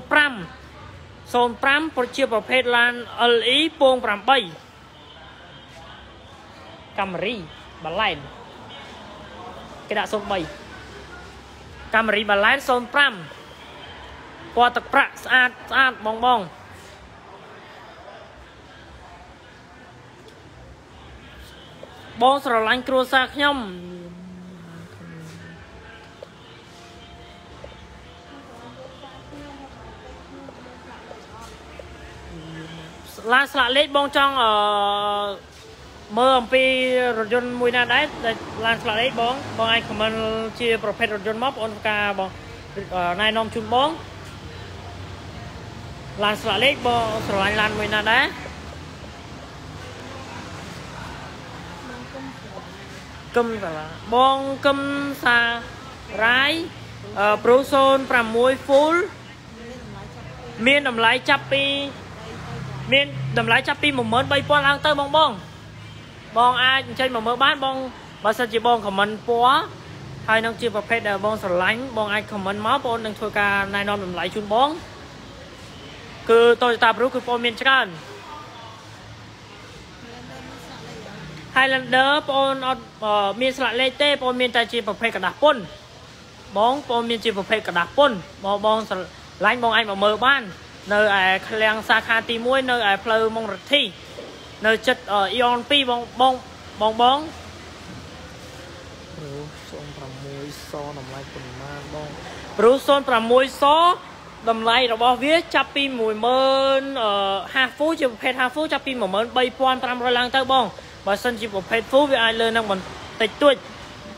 05ប្រជាប្រភេទឡាន LE ពង8Camry បាឡែនគេដាក់03Camry បាឡែន05ពណ៌ទឹកប្រាក់ស្អាតបងស្រឡាញ់គ្រួសារខ្ញុំឡានស្លាកលេខបងចង់មើលអំពីរថយន្តមួយណាដែរឡានស្លាកលេខបងអាច comment ជាប្រភេទរថយន្តមកបងធ្វើការបងណែនាំជូនបងឡានស្លាកលេខបងស្រឡាញ់ឡានមួយណាដែរគឹមសាឡាបងគឹមសារ៉ាយPrius 06 full មានតម្លៃចាប់ពី13000ឡើងទៅបងអាចអញ្ជើញមកមើលបានបងបើសិនជាបង comment ពណ៌ហើយនឹងជាប្រភេទដែលបងស្រឡាញ់បងអាច comment មកបងនឹងធ្វើការណែនាំតម្លៃជូនបងគឺ Toyota Prius គឺបងមានច្រើន Highlander បងអត់មានស្លាកលេខទេបងមានតែជាប្រភេទกระดาษពុនបងមានជាប្រភេទกระดาษពុនបងស្រឡាញ់បងអាចមកមើលបាននៅឯឃ្លាំងសាខាទី1នៅឯផ្លូវមុងរទ្ធីនៅចិត្តEon 2បងPrius 06 សតម្លៃប៉ុន្មានបង Prius 06 សតម្លៃរបស់វាចាប់ពី10000 half full ជាប្រភេទ half full ចាប់ពី13500ឡើងទៅបងបើសិនជាប្រភេទ full វាអាចលើនឹងបន្តិចតួច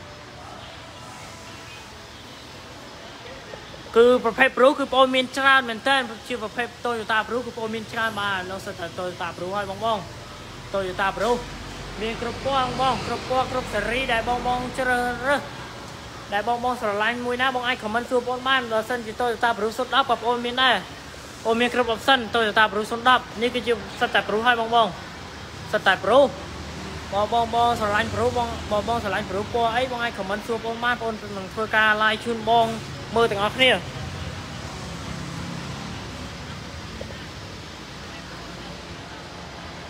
គឺប្រភេទ Prius គឺបងមានច្រើនមែនតើជាប្រភេទ Toyota Prius គឺបងមានច្រើនបាទលោកសិតតែ Toyota Prius ហើយបង Toyota Prius មានគ្រប់ពណ៌បងគ្រប់ពណ៌គ្រប់ស៊េរីដែលបងជ្រើសរើសដែលបងស្រឡាញ់មួយណាបងអាច comment សួរបងបានបើសិនជា Toyota Prius 010ក៏បងមានដែរបងមានគ្រប់ option Toyota Prius 010នេះគឺជាសិតតែ Prius ហើយបងសិតតែ Prius បងស្រឡាញ់ Prius បងស្រឡាញ់ Prius ពណ៌អីបងអាច comment សួរបងបានបងនឹងធ្វើការ live ជូនបងមើលទាំងអស់គ្នា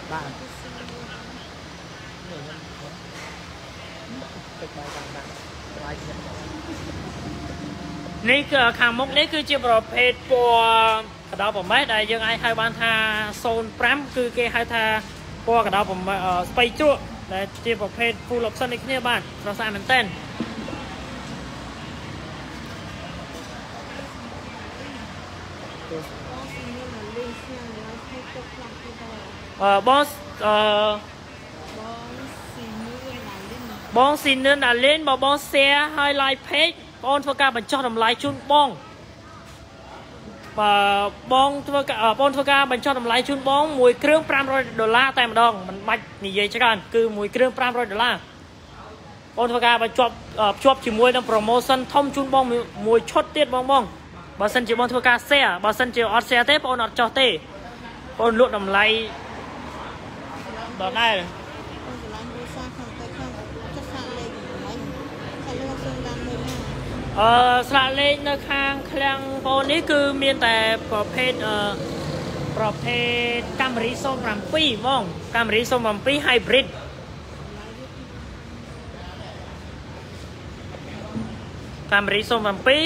បាទនេះគឺខាងមុខនេះគឺជាប្រភេទពណ៌កដោប្រមេះដែលយើងអាចហៅបានថា05គឺគេហៅថាពណ៌កដោប្រមេះស្ពៃជ្រក់ដែលជាប្រភេទ full option នេះគ្នាបាទស្រស់ស្អាតមែនទែនបងបងស៊ីនឿនដាលេនបង share ឲ្យ live page បងធ្វើការបញ្ចុះតម្លៃជូនបងបងធ្វើការបញ្ចុះតម្លៃជូនបងមួយគ្រឿង$500តែម្ដងមិនបាច់និយាយច្រើនគឺមួយគ្រឿង$500បងធ្វើការបញ្ចុះភ្ជាប់ជាមួយនឹង promotion ធំជូនបងមួយឈុតទៀតបងបើសិនជាបងធ្វើការ share បើសិនជាអត់ share ទេបងអត់ចុះទេបងលក់តម្លៃដល់ដែរស្លាកលេខនៅខាងឃ្លាំងបងនេះគឺមានតែប្រភេទកាមេរី07បងកាមេរី07 hybrid កាមេរី07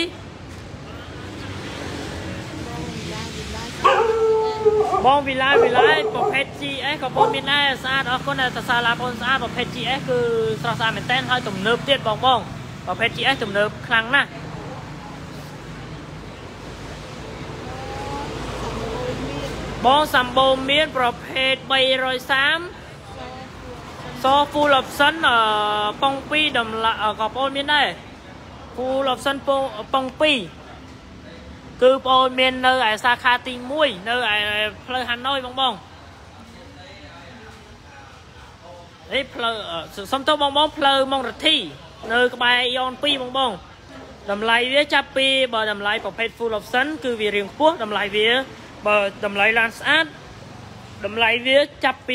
បងវិឡាយប្រភេទ GS ក៏បងមានដែរស្អាតអរគុណដែលសរសើរឡាបងស្អាតប្រភេទ GS គឺស្រស់ស្អាតមែនទែនហើយទំនើបទៀតបងប្រភេទ GS ទំនើបខ្លាំងណាស់បងសម្បូរមានប្រភេទ330ស full option ប៉ុង2តម្លាក៏បងមានដែរ full option ប៉ុង2គឺបងមាននៅឯសាខាទី1នៅឯផ្លូវហាណូយបងនេះផ្លូវសុំទោសបងផ្លូវម៉ុងរទ្ធីនៅក្បែរយ៉ន2បងតម្លៃវាចាប់ពីបើតម្លៃប្រភេទ full option គឺវារៀងខ្ពស់តម្លៃវាបើតម្លៃឡានស្អាតតម្លៃវាចាប់ពី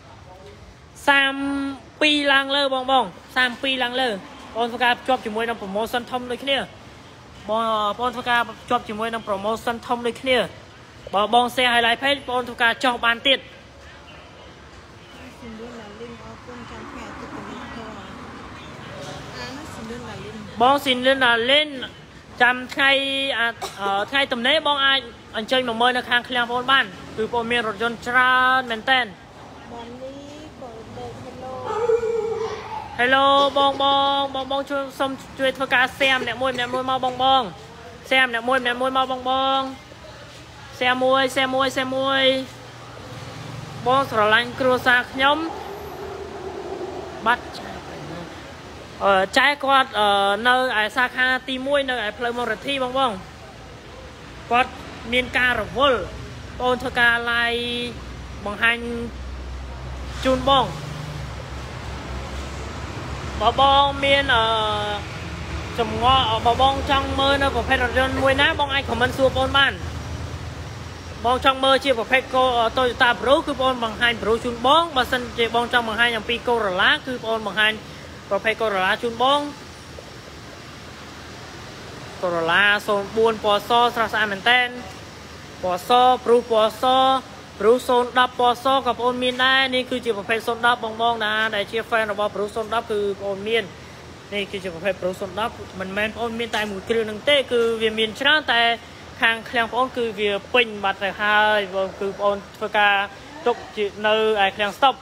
32ឡើងលើបង32ឡើងលើបងធ្វើការភ្ជាប់ជាមួយនឹង promotion ធំដូចគ្នាបងធ្វើការភ្ជាប់ជាមួយនឹង promotion ធំដូចគ្នាបើបង share highlight page បងធ្វើការចោះបានទៀតបងស៊ីនលឿនដាលេនចាំថ្ងៃទំនេរបងអាចអញ្ជើញមកមើលនៅខាងឃ្លាំងបងបានគឺបងមានរថយន្តច្រើនមែនតើបងនេះក៏ដូច Hello បងជួយធ្វើការ share ម្នាក់មួយមកបង share ម្នាក់មួយមកបង share មួយបងស្រឡាញ់គ្រួសារខ្ញុំបាត់ចែគាត់នៅឯសាខាទី1នៅឯផ្លូវមរទ្ធីបងគាត់មានការរវល់បងធ្វើការ live បង្ហាញជូនបងមានចម្ងល់បងចង់មើលនៅប្រភេទរថយន្តមួយណាបងអាច comment សួរបងបានបងចង់មើលជាប្រភេទ Toyota Pro គឺបងបង្ហាញ Pro ជូនបងបើសិនជាបងចង់បង្ហាញអំពី Corolla គឺបងបង្ហាញប្រភេទ Corolla ជូនបង Corolla 04 ពណ៌សស្រស់ស្អាតមែនតើពណ៌សព្រុសពណ៌សព្រុស010ពណ៌សក៏បងមានដែរនេះគឺជាប្រភេទ010បងណាដែលជា fan របស់ព្រុស010គឺបងមាននេះគឺជាប្រភេទព្រុស010មិនមែនបងមានតែមួយគ្រឿងនឹងទេគឺវាមានច្រើនតែខាងឃ្លាំងបងគឺវាពេញបាត់ទៅហើយបងគឺបងធ្វើការទុកនៅឯឃ្លាំង stop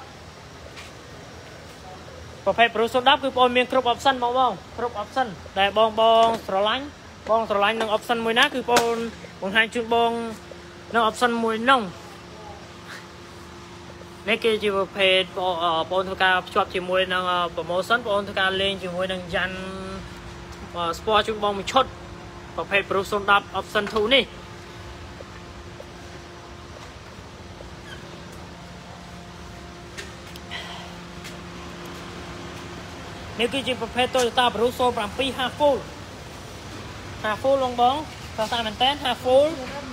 ប្រភេទព្រុស010គឺបងមានគ្រប់ option បងគ្រប់ option ដែលបងស្រឡាញ់នឹង option មួយណាគឺបងបង្ហាញជូនបងនៅ option មួយនោះនេះគឺជាប្រភេទបងធ្វើការភ្ជាប់ជាមួយនឹង promotion បងធ្វើការលេងជាមួយនឹងយ៉ាន់ sport ជូនបងមួយឈុតប្រភេទ Pro 010 option 2នេះនេះគឺជាប្រភេទ Toyota Pro 07 half full បងស្អាតមែនតើ half full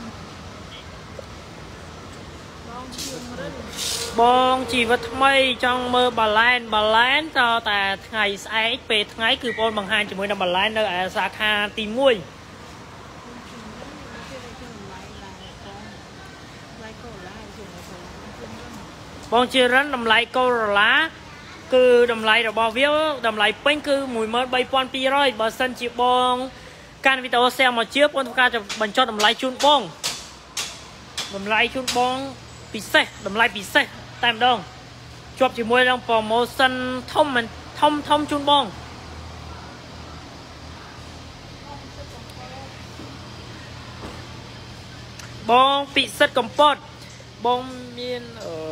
បងជីវិតថ្មីចង់មើលបាឡែនតតែថ្ងៃស្អែកពេលថ្ងៃគឺបងបង្ហាញជាមួយនឹងបាឡែននៅឯសាខាទី1 បងជារិនតម្លៃកូរ៉ូឡាគឺតម្លៃរបស់វាតម្លៃពេញគឺ 13200 បើសិនជាបងកាន់វីដេអូ share មកជឿបងធ្វើការបញ្ចុះតម្លៃជូនបងតម្លៃជូនបងពិសេសតម្លៃពិសេសតែម្ដងជាប់ជាមួយនឹង promotion ធំជូនបងពិសិដ្ឋកំពតបងមាន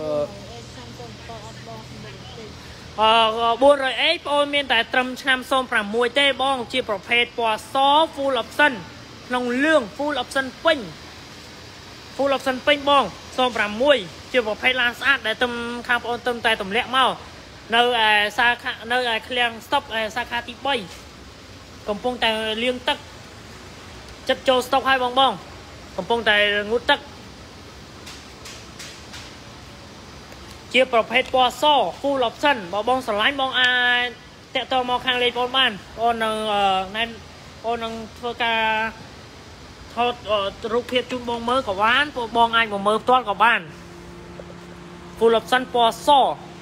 400A បងមានតែត្រឹមឆ្នាំ06ទេបងជាប្រភេទពណ៌ស full option ក្នុងលឿង full option ពេញ full option ពេញបង06ជាប្រភេទឡានស្អាតដែលទំខាងបងទំតែទម្លាក់មកនៅសាខានៅឃ្លាំង stop សាខាទី3កំពុងតែលាងទឹកចិត្តចូល stock ហើយបងកំពុងតែងូតទឹកជាប្រភេទពណ៌ស full option បើបងស្រឡាញ់បងអាចតាក់ទងមកខាងលេខបងបានបងនឹងធ្វើការថតរូបភាពជូនបងមើលក៏បានបងអាចមកមើលផ្ទាល់ក៏បាន full option ពណ៌ស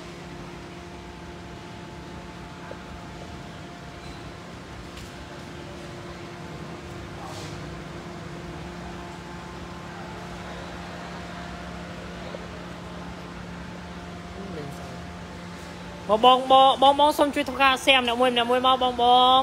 បងសូមជួយធ្វើការ share អ្នកមួយមកបង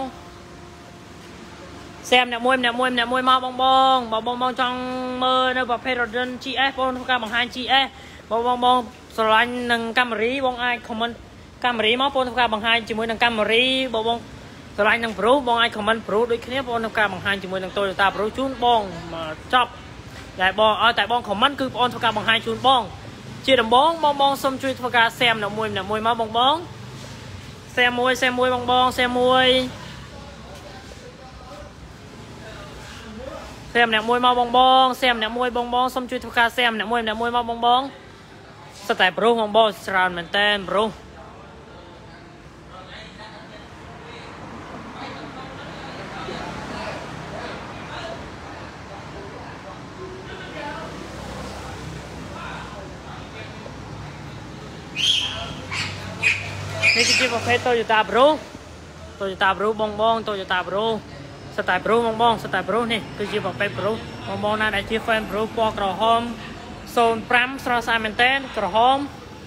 share អ្នកមួយមកបងចង់មើលនៅប្រភេទរថយន្ត GS បងធ្វើការបង្ហាញ GS បងស្រឡាញ់នឹងកាមេរីបងអាច comment កាមេរីមកបងធ្វើការបង្ហាញជាមួយនឹងកាមេរីបងស្រឡាញ់នឹង Pro បងអាច comment Pro ដូចគ្នាបងធ្វើការបង្ហាញជាមួយនឹង Toyota Pro ជូនបងមកចប់តែបងឲ្យតែបង comment គឺបងធ្វើការបង្ហាញជូនបងជាដំបងសូមជួយធ្វើការ share អ្នកមួយមកបង share មួយបង share មួយ share អ្នកមួយមកបង share អ្នកមួយបងសូមជួយធ្វើការ share អ្នកមួយមកបងស្ទតែប្រុសបងច្រើនមែនតើប្រុសនេះគឺជាប្រភេទ Toyota Pro បង Toyota Pro ស្ទតែប្រុសបងស្ទតែប្រុសនេះគឺជាប្រភេទប្រុសបងណាដែលជា fan Pro ពណ៌ក្រហម05ស្រស់ស្អាតមែនតើក្រហម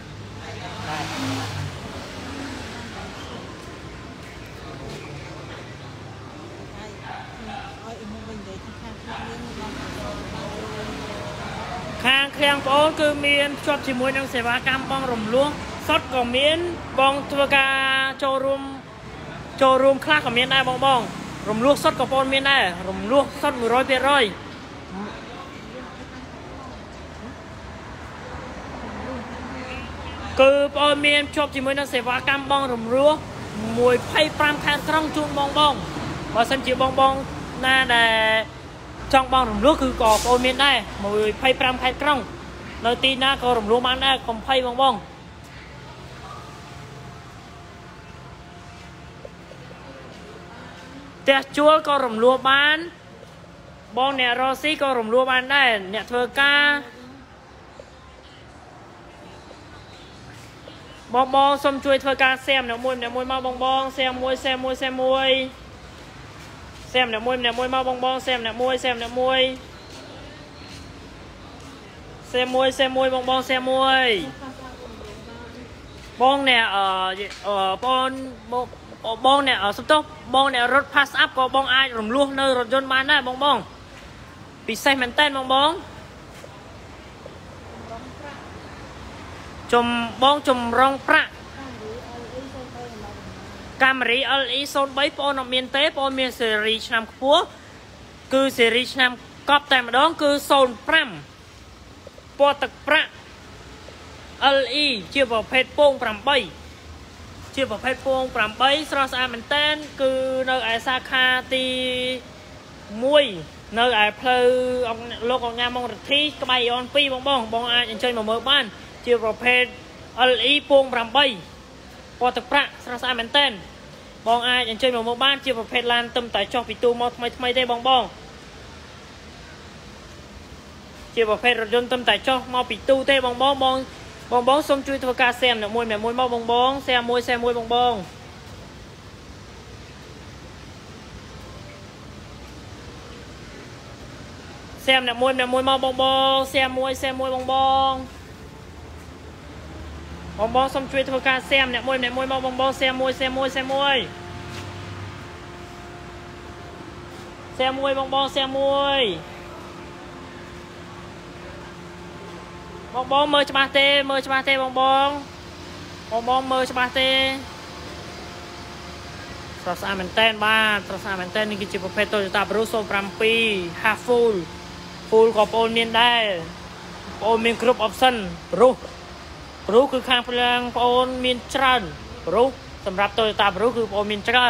ខាងឃ្លាំងបងគឺមានភ្ជាប់ជាមួយនឹងសេវាកម្មបងរំលោះសុទ្ធក៏មានបងធ្វើការចូលរួមខ្លះក៏មានដែរបងរំលោះសុទ្ធក៏បងមានដែររំលោះសុទ្ធ 100% គឺបងមានភ្ជាប់ជាមួយនឹងសេវាកម្មបងរំលោះ25ខែត្រង់ជូនបងបើសិនជាបងណាដែលចង់បងរំលោះគឺក៏បងមានដែរ25ខែត្រង់នៅទីណាក៏រំលោះបានដែរកុំភ័យបងផ្ទះជួលក៏រំលោះបានបងអ្នករស់ស៊ីក៏រំលោះបានដែរអ្នកធ្វើការបងសូមជួយធ្វើការ share អ្នកមួយមកបង share មួយ share មួយ share អ្នកមួយមកបង share អ្នកមួយ share មួយបង share មួយបងអ្នកបងអ្នកសុំទោសបងអ្នករត់ pass up ក៏បងអាចរំលោះនៅរថយន្តបានដែរបងពិសេសមែនតើបងចម្រងប្រាក់កាមេរី LE 03បងអត់មានទេបងមានស៊េរីឆ្នាំខ្ពស់គឺស៊េរីឆ្នាំកប់តែម្ដងគឺ05ពណ៌ទឹកប្រាក់ LE ជាប្រភេទពង8ជាប្រភេទពង8ស្រស់ស្អាតមែនតើគឺនៅឯសាខាទី1នៅឯផ្លូវលោកអង្គញាមងរទ្ធីក្បែរអន2បងអាចអញ្ជើញមកមើលបានជាប្រភេទ LE ពង8ពណ៌ទឹកប្រាក់ស្រស់ស្អាតមែនតើបងអាចអញ្ជើញមកមើលបានជាប្រភេទឡានទឹមតែចុះពីទូមកថ្មីទេបងជាប្រភេទរថយន្តទឹមតែចុះមកពីទូទេបងបងបងសូមជួយធ្វើការxemអ្នកមួយមកបងបងxemមួយបងបងxemអ្នកមួយមកបងបងxemមួយបងបងសូមជួយធ្វើការxemអ្នកមួយមកបងបងxemមួយxemមួយបងបងxemមួយបងបងមើលច្បាស់ទេបងបងមើលច្បាស់ទេស្រស់ស្អាតមែនតើបាទស្រស់ស្អាតមែនតើនេះគឺជាប្រភេទ Toyota Prius 07 half full ក៏បងប្អូនមានដែរបងប្អូនមានគ្រប់ option Prius គឺខាងភ្លើងបងប្អូនមានច្រើន Prius សម្រាប់ Toyota Prius គឺបងប្អូនមានច្រើន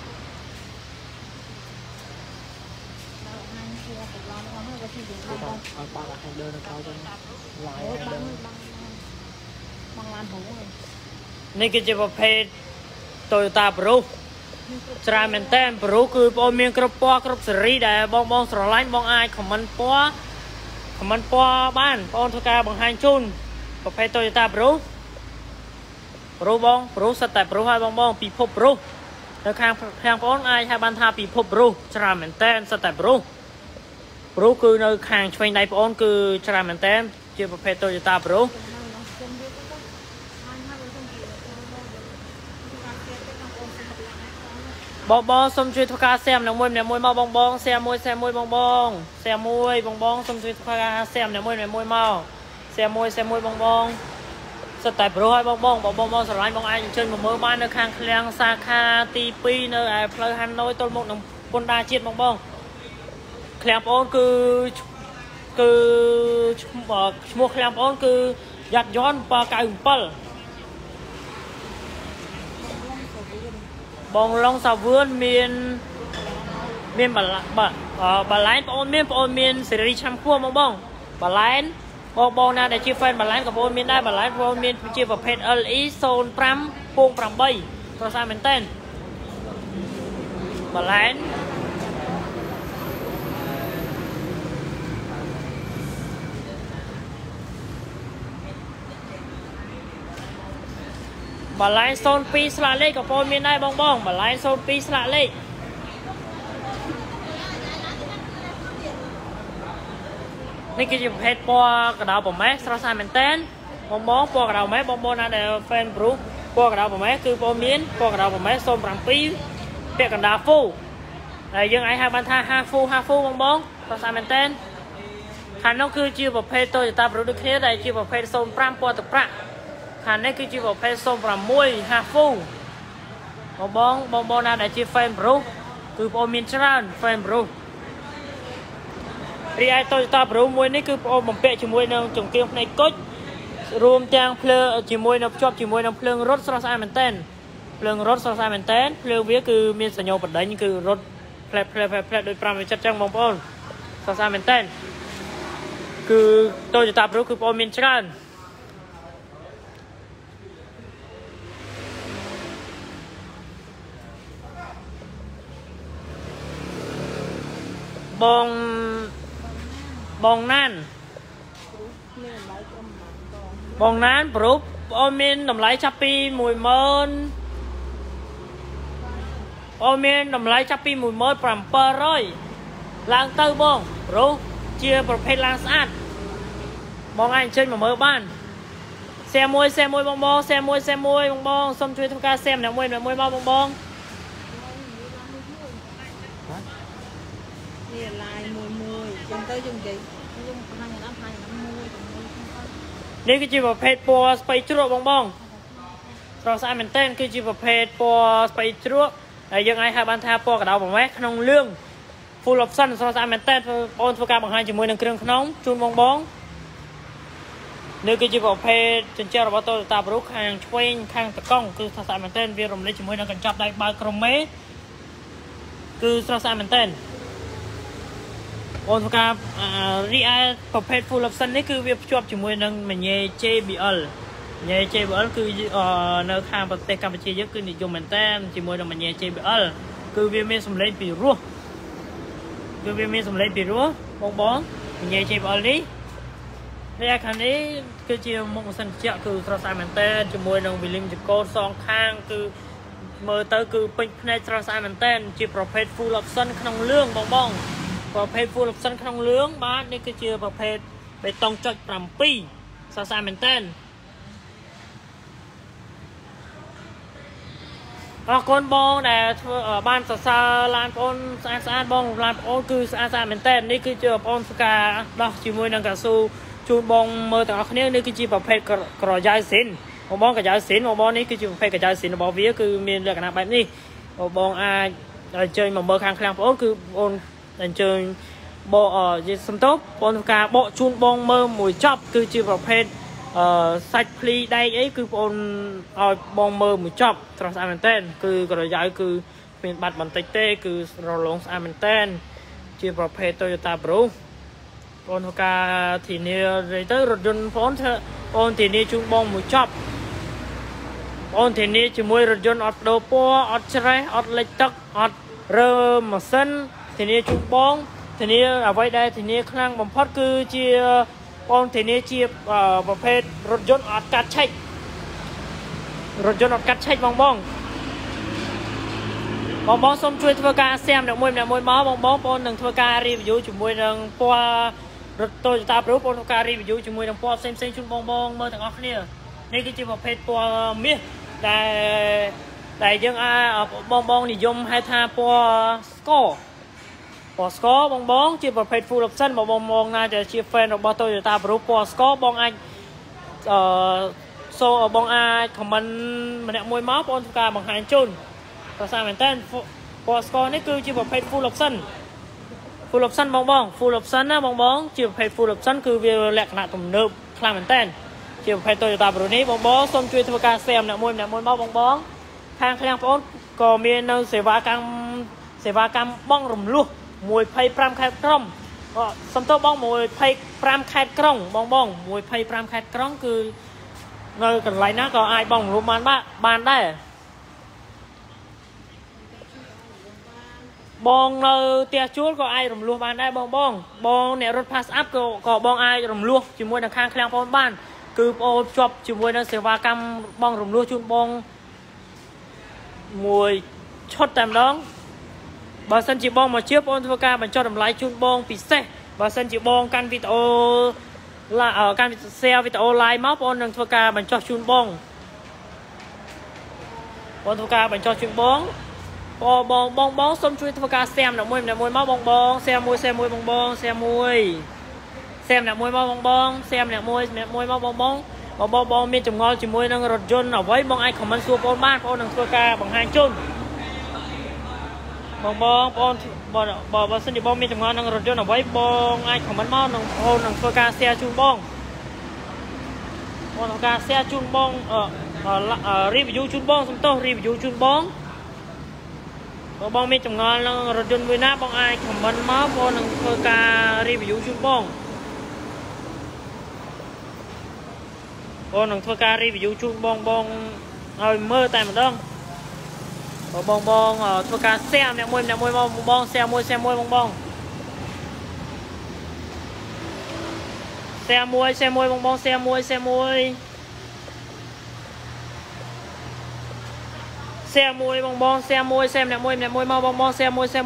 នេះគឺជាប្រភេទ Toyota Prius ច្រើនមែនតើ Prius គឺបងប្អូនមានគ្រប់ពណ៌គ្រប់ស៊េរីដែលបងស្រឡាញ់បងអាច comment ពណ៌បានបងប្អូនធ្វើការបង្ហាញជូនប្រភេទ Toyota Prius សិតតែ Prius ហើយបងពិភព Prius នៅខាងបងប្អូនអាចហៅបានថាពិភព Prius ច្រើនមែនតើសិតតែ Prius គឺនៅខាងឆ្វេងដៃបងប្អូនគឺច្រើនមែនតើជាប្រភេទ Toyota Prius បងសូមជួយធ្វើការxemអ្នកមួយមកបងxemមួយបងបងxemមួយបងសូមជួយធ្វើការxemអ្នកមួយមកxemមួយបងសិតតែ Prius ហើយបងស្រឡាញ់បងអាចអញ្ជើញមកមើលបាននៅខាងឃ្លាំងសាខាទី2នៅឯផ្លូវហាណូយទល់មុខនឹងពន្ធដារជាតិបងឃ្លាំងបងគឺឈ្មោះឃ្លាំងបងគឺយ៉ាត់យន់ប៉97បងឡុងសាវឿនមានបាឡែនបងអូនមានសេរីឆាំខ្ពស់បងបាឡែនបងណាដែលជា fan បាឡែនក៏បងមានដែរបាឡែនបងមានជាប្រភេទ LE 05 ពង 8 ប្រសើរមែនតើបាឡែន02ស្លាកលេខក៏បងមានដែរបងបាឡែន02ស្លាកលេខនេះគឺជាប្រភេទពណ៌កដៅប្រម៉េះស្រស់ស្អាតមែនតើបងពណ៌កដៅប្រម៉េះបងណាដែល fan Prius ពណ៌កដៅប្រម៉េះគឺបងមានពណ៌កដៅប្រម៉េះ07ពាក់កណ្ដាល full ហើយយើងអាចហៅបានថា half full បងស្រស់ស្អាតមែនតើខាងនោះគឺជាប្រភេទ Toyota Prius ដូចគ្នាដែលជាប្រភេទ05ពណ៌ទឹកប្រាក់ខាងនេះគឺជាប្រភេទ06 half full បងណាដែលជា fan Prius គឺបងមានច្រើន fan Prius រីឯ Toyota Prius មួយនេះគឺបងបំពាក់ជាមួយនឹងចង្កៀងភ្នែកគុជរួមទាំងភ្លើងជាមួយនឹងភ្ជាប់ជាមួយនឹងភ្លើងរត់ស្រស់ស្អាតមែនតើភ្លើងរត់ស្រស់ស្អាតមែនតើភ្លើងវាគឺមានសញ្ញោបដិញគឺរត់ផ្លែដូច5ចិត្តចឹងបងប្អូនស្រស់ស្អាតមែនតើគឺ Toyota Prius គឺបងមានច្រើនបងណានPrius បងមានតម្លៃចាប់ពី10000បងមានតម្លៃចាប់ពី17700ឡើងទៅបង Prius ជាប្រភេទឡានស្អាតបងអាចអញ្ជើញមកមើលបានxemមួយបងxemមួយបងសូមជួយធ្វើការxemអ្នកមួយមកបងនេះឡាយមួយចឹងទៅយើងនិយាយយើងបង្ហាញដល់ផ្នែកមួយនេះគឺជាប្រភេទពណ៌ស្ពៃជ្រក់បងស្រស់ស្អាតមែនទែនគឺជាប្រភេទពណ៌ស្ពៃជ្រក់ហើយយើងអាចហៅបានថាពណ៌កដៅប្រម៉េះក្នុងលឿង full option ស្រស់ស្អាតមែនទែនបងធ្វើការបង្ហាញជាមួយនឹងគ្រឿងក្នុងជូនបងនេះគឺជាប្រភេទចិញ្ចើរបស់ Toyota Prius ខាងឆ្វេងខាងតកង់គឺស្រស់ស្អាតមែនទែនវារំលេចជាមួយនឹងកញ្ចប់ដៃបើកក្រុមមេគឺស្រស់ស្អាតមែនទែនបងធ្វើការរីឯប្រភេទ full option នេះគឺវាភ្ជាប់ជាមួយនឹងមញ៉េ JBL គឺនៅខាងប្រទេសកម្ពុជាយើងគឺនិយមមែនតើជាមួយនឹងមញ៉េ JBL គឺវាមានសម្លេងពីរោះបងមញ៉េ JBL នេះ này khán ấy cứ chia một sân chợ cứ trò sai mình tên chỉ môi đồng vì lim chỉ cô song khang cứ mơ tới cứ pin này trò sai mình tên chỉ profit full option không lương bong bong profit full option không lương bán đây cứ chia profit bê tông cho làm pi trò sai mình tên con bong để ở ban sa lan con sa bong lan con cứ sa mình tên đây cứ chia con ska đó chỉ môi đồng cả suจูบองเมื่อแต่ครั้งนี้คือจีบประเภทกระจายสินบองกระจายสินบองนี้คือจีบประเภทกระจายสินบองวิ่งคือมีเรื่องอะไรแบบนี้บองเจอมาเมื่อครั้งครั้งโอ้คือบองเจอบ่สมทบบองการบ่จูบองเมื่อมวยจับคือจีบประเภทไซพลีได้ไอ้คือบองบองเมื่อมวยจับทรัสอาร์เมนเทนคือกระจายคือเป็นบัตรบันเตเต้คือเราลงอาร์เมนเทนจีบประเภทโตโยต้าบรูโอนกาทีนี้เลยtớiรถยนต์ฟ้อนเถอะโอนทีนี้จุ่มบองมือจับโอนทีนี้จะมวยรถยนต์อดโดปัวอดเชรอดเล็กตักอดเริ่มมาเส้นทีนี้จุ่มบองทีนี้เอาไว้ได้ทีนี้ครั้งบำพัดคือเชียโอนทีนี้เชียประเภทรถยนต์อดกัดเช็ครถยนต์อดกัดเช็คบองบองส้มช่วยทัวร์การแซมเนี่ยมวยม้าบองโอนหนึ่งทัวร์การรีวิวจุ่มมวยหนึ่งปัวรถโตโยต้าบรูปอนการรีวิวจมูกดังปอเซมชุนบองเมื่อต่างออกเนี่ยนี่คือจีบประเภทปัวเมียแต่ยังบองนิยมให้ทาปัวสกอร์บองจีบประเภทฟูลออปชั่นบองน่าจะชีแฟนของโตโยต้าบรูปัวสกอร์บองโซบองของมันเนี่ยมวยม้าปอนการบางหางจุนภาษาเหมือนเต้นปัวสกอร์นี่คือจีบประเภทฟูลออปชั่นฟูลออปชั่นบองฟูลออปชั่นนะบองจีบเพจฟูลออปชั่นคือวิวแหลกหนาตุ่มเนิบคลาเหมือนเต้นจีบเพจโตโยต้าบรูนี้บองส้มช่วยทำการแซมเนี่ยมวยม้าบองทางคลางป้อนก็มีนเสวากรรมบ้องรำลุมวยไพ่พรำแคดกล้องก็สมทบบ้องมวยไพ่พรำแคดกล้องบองมวยไพ่พรำแคดกล้องคือเงยกันไหลนะก็ไอบ้องรูมันบ้านได้บองเนอเตียชูดก็ไอรำลัวบ้านได้บองเนี่ยรถพาสอัพก็บองไอรำลัวจิมวยทางข้างแคลงปอนบ้านคือโอจบจิมวยนั่นเสวากรรมบองรำลัวชุนบองมวยชดแต่น้องบาสันจิบองมาเชื่อปอนทัวร์การบรรจดทำลายชุนบองปิเซ่บาสันจิบองการวิดีโอการเซลวิดีโอไลน์มาปอนทัวร์การบรรจดชุนบองปอนทัวร์การบรรจดชุนบองบองส้มช่วยทำการแซมเนี่ยมวยมาบองแซมมวยบองแซมมวยมาบองแซมเนี่ยมวยมาบองมีจุ่มงอจุ่มมวยนั่งรถยนต์เอาไว้บองไอของมันซัวปอนบ้านปอนหนังทัวร์การบางหางจุนบองสนิทบองมีจุ่มงอนั่งรถยนต์เอาไว้บองไอของมันมาหนังทัวร์การเสียจุนบองทัวร์การเสียจุนบองรีวิวจุนบองสมโตรีวิวจุนบองบองมีจุ่มงอนรถยนต์วินาบองไอของมันมาบองหนังทัวร์การรีวิวชุนบองหนังทัวร์การรีวิวชุนบองเอาเมื่อแต่มาดองบองทัวร์การแซมเนี่ยมวยบองแซมมวยบองแซมมวยบองแซมมวยบองแซมมวยแซมเนี่ยมวยมาบองแซมมวย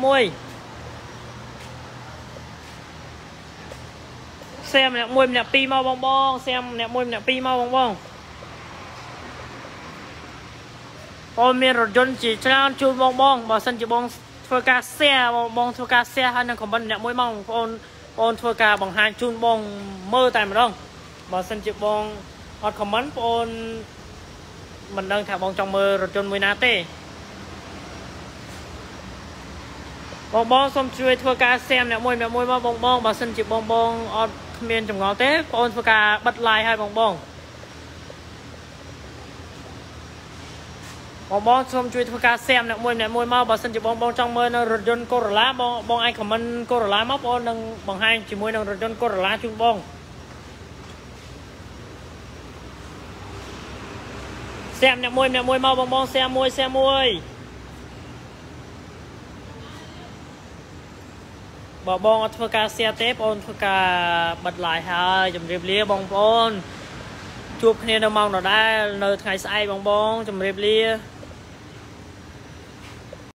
เนี่ยปีมาบองแซมเนี่ยปีมาบองพอมีรถยนต์จีชานจูบองบอสันจีบองทัวร์การเสียบองทัวร์การเสียฮันนั่งของมันเนี่ยมวยมองปอนทัวร์การบางหางจูบองเมื่อแต่มาดองบอสันจีบองอดของมันปอนมันดังแถวบองจองมือรถยนต์มวยนาเต้บองส้มช่วยทัวร์การแซมเนี่ยมวยมาบองบอสันจีบองอดเมียนจุ่มงอเต้ปอนทัวร์การบัดลายให้บองส้มช่วยทัวร์การแซมเนี่ยมวยมาบอสันจีบองจองมือรถยนต์โคโรล่าบองไอของมันโคโรล่ามาปอนดังบางหางจีมวยดังรถยนต์โคโรล่าจุ่มบองแซมเนี่ยมวยมาบองแซมมวยบบองធ្វើការ share ទេបងធ្វើការបិទ live ហើយជម្រាបលាបងប្អូនជួបគ្នានៅម៉ោងដដែលនៅថ្ងៃស្អែកបងជម្រាបលា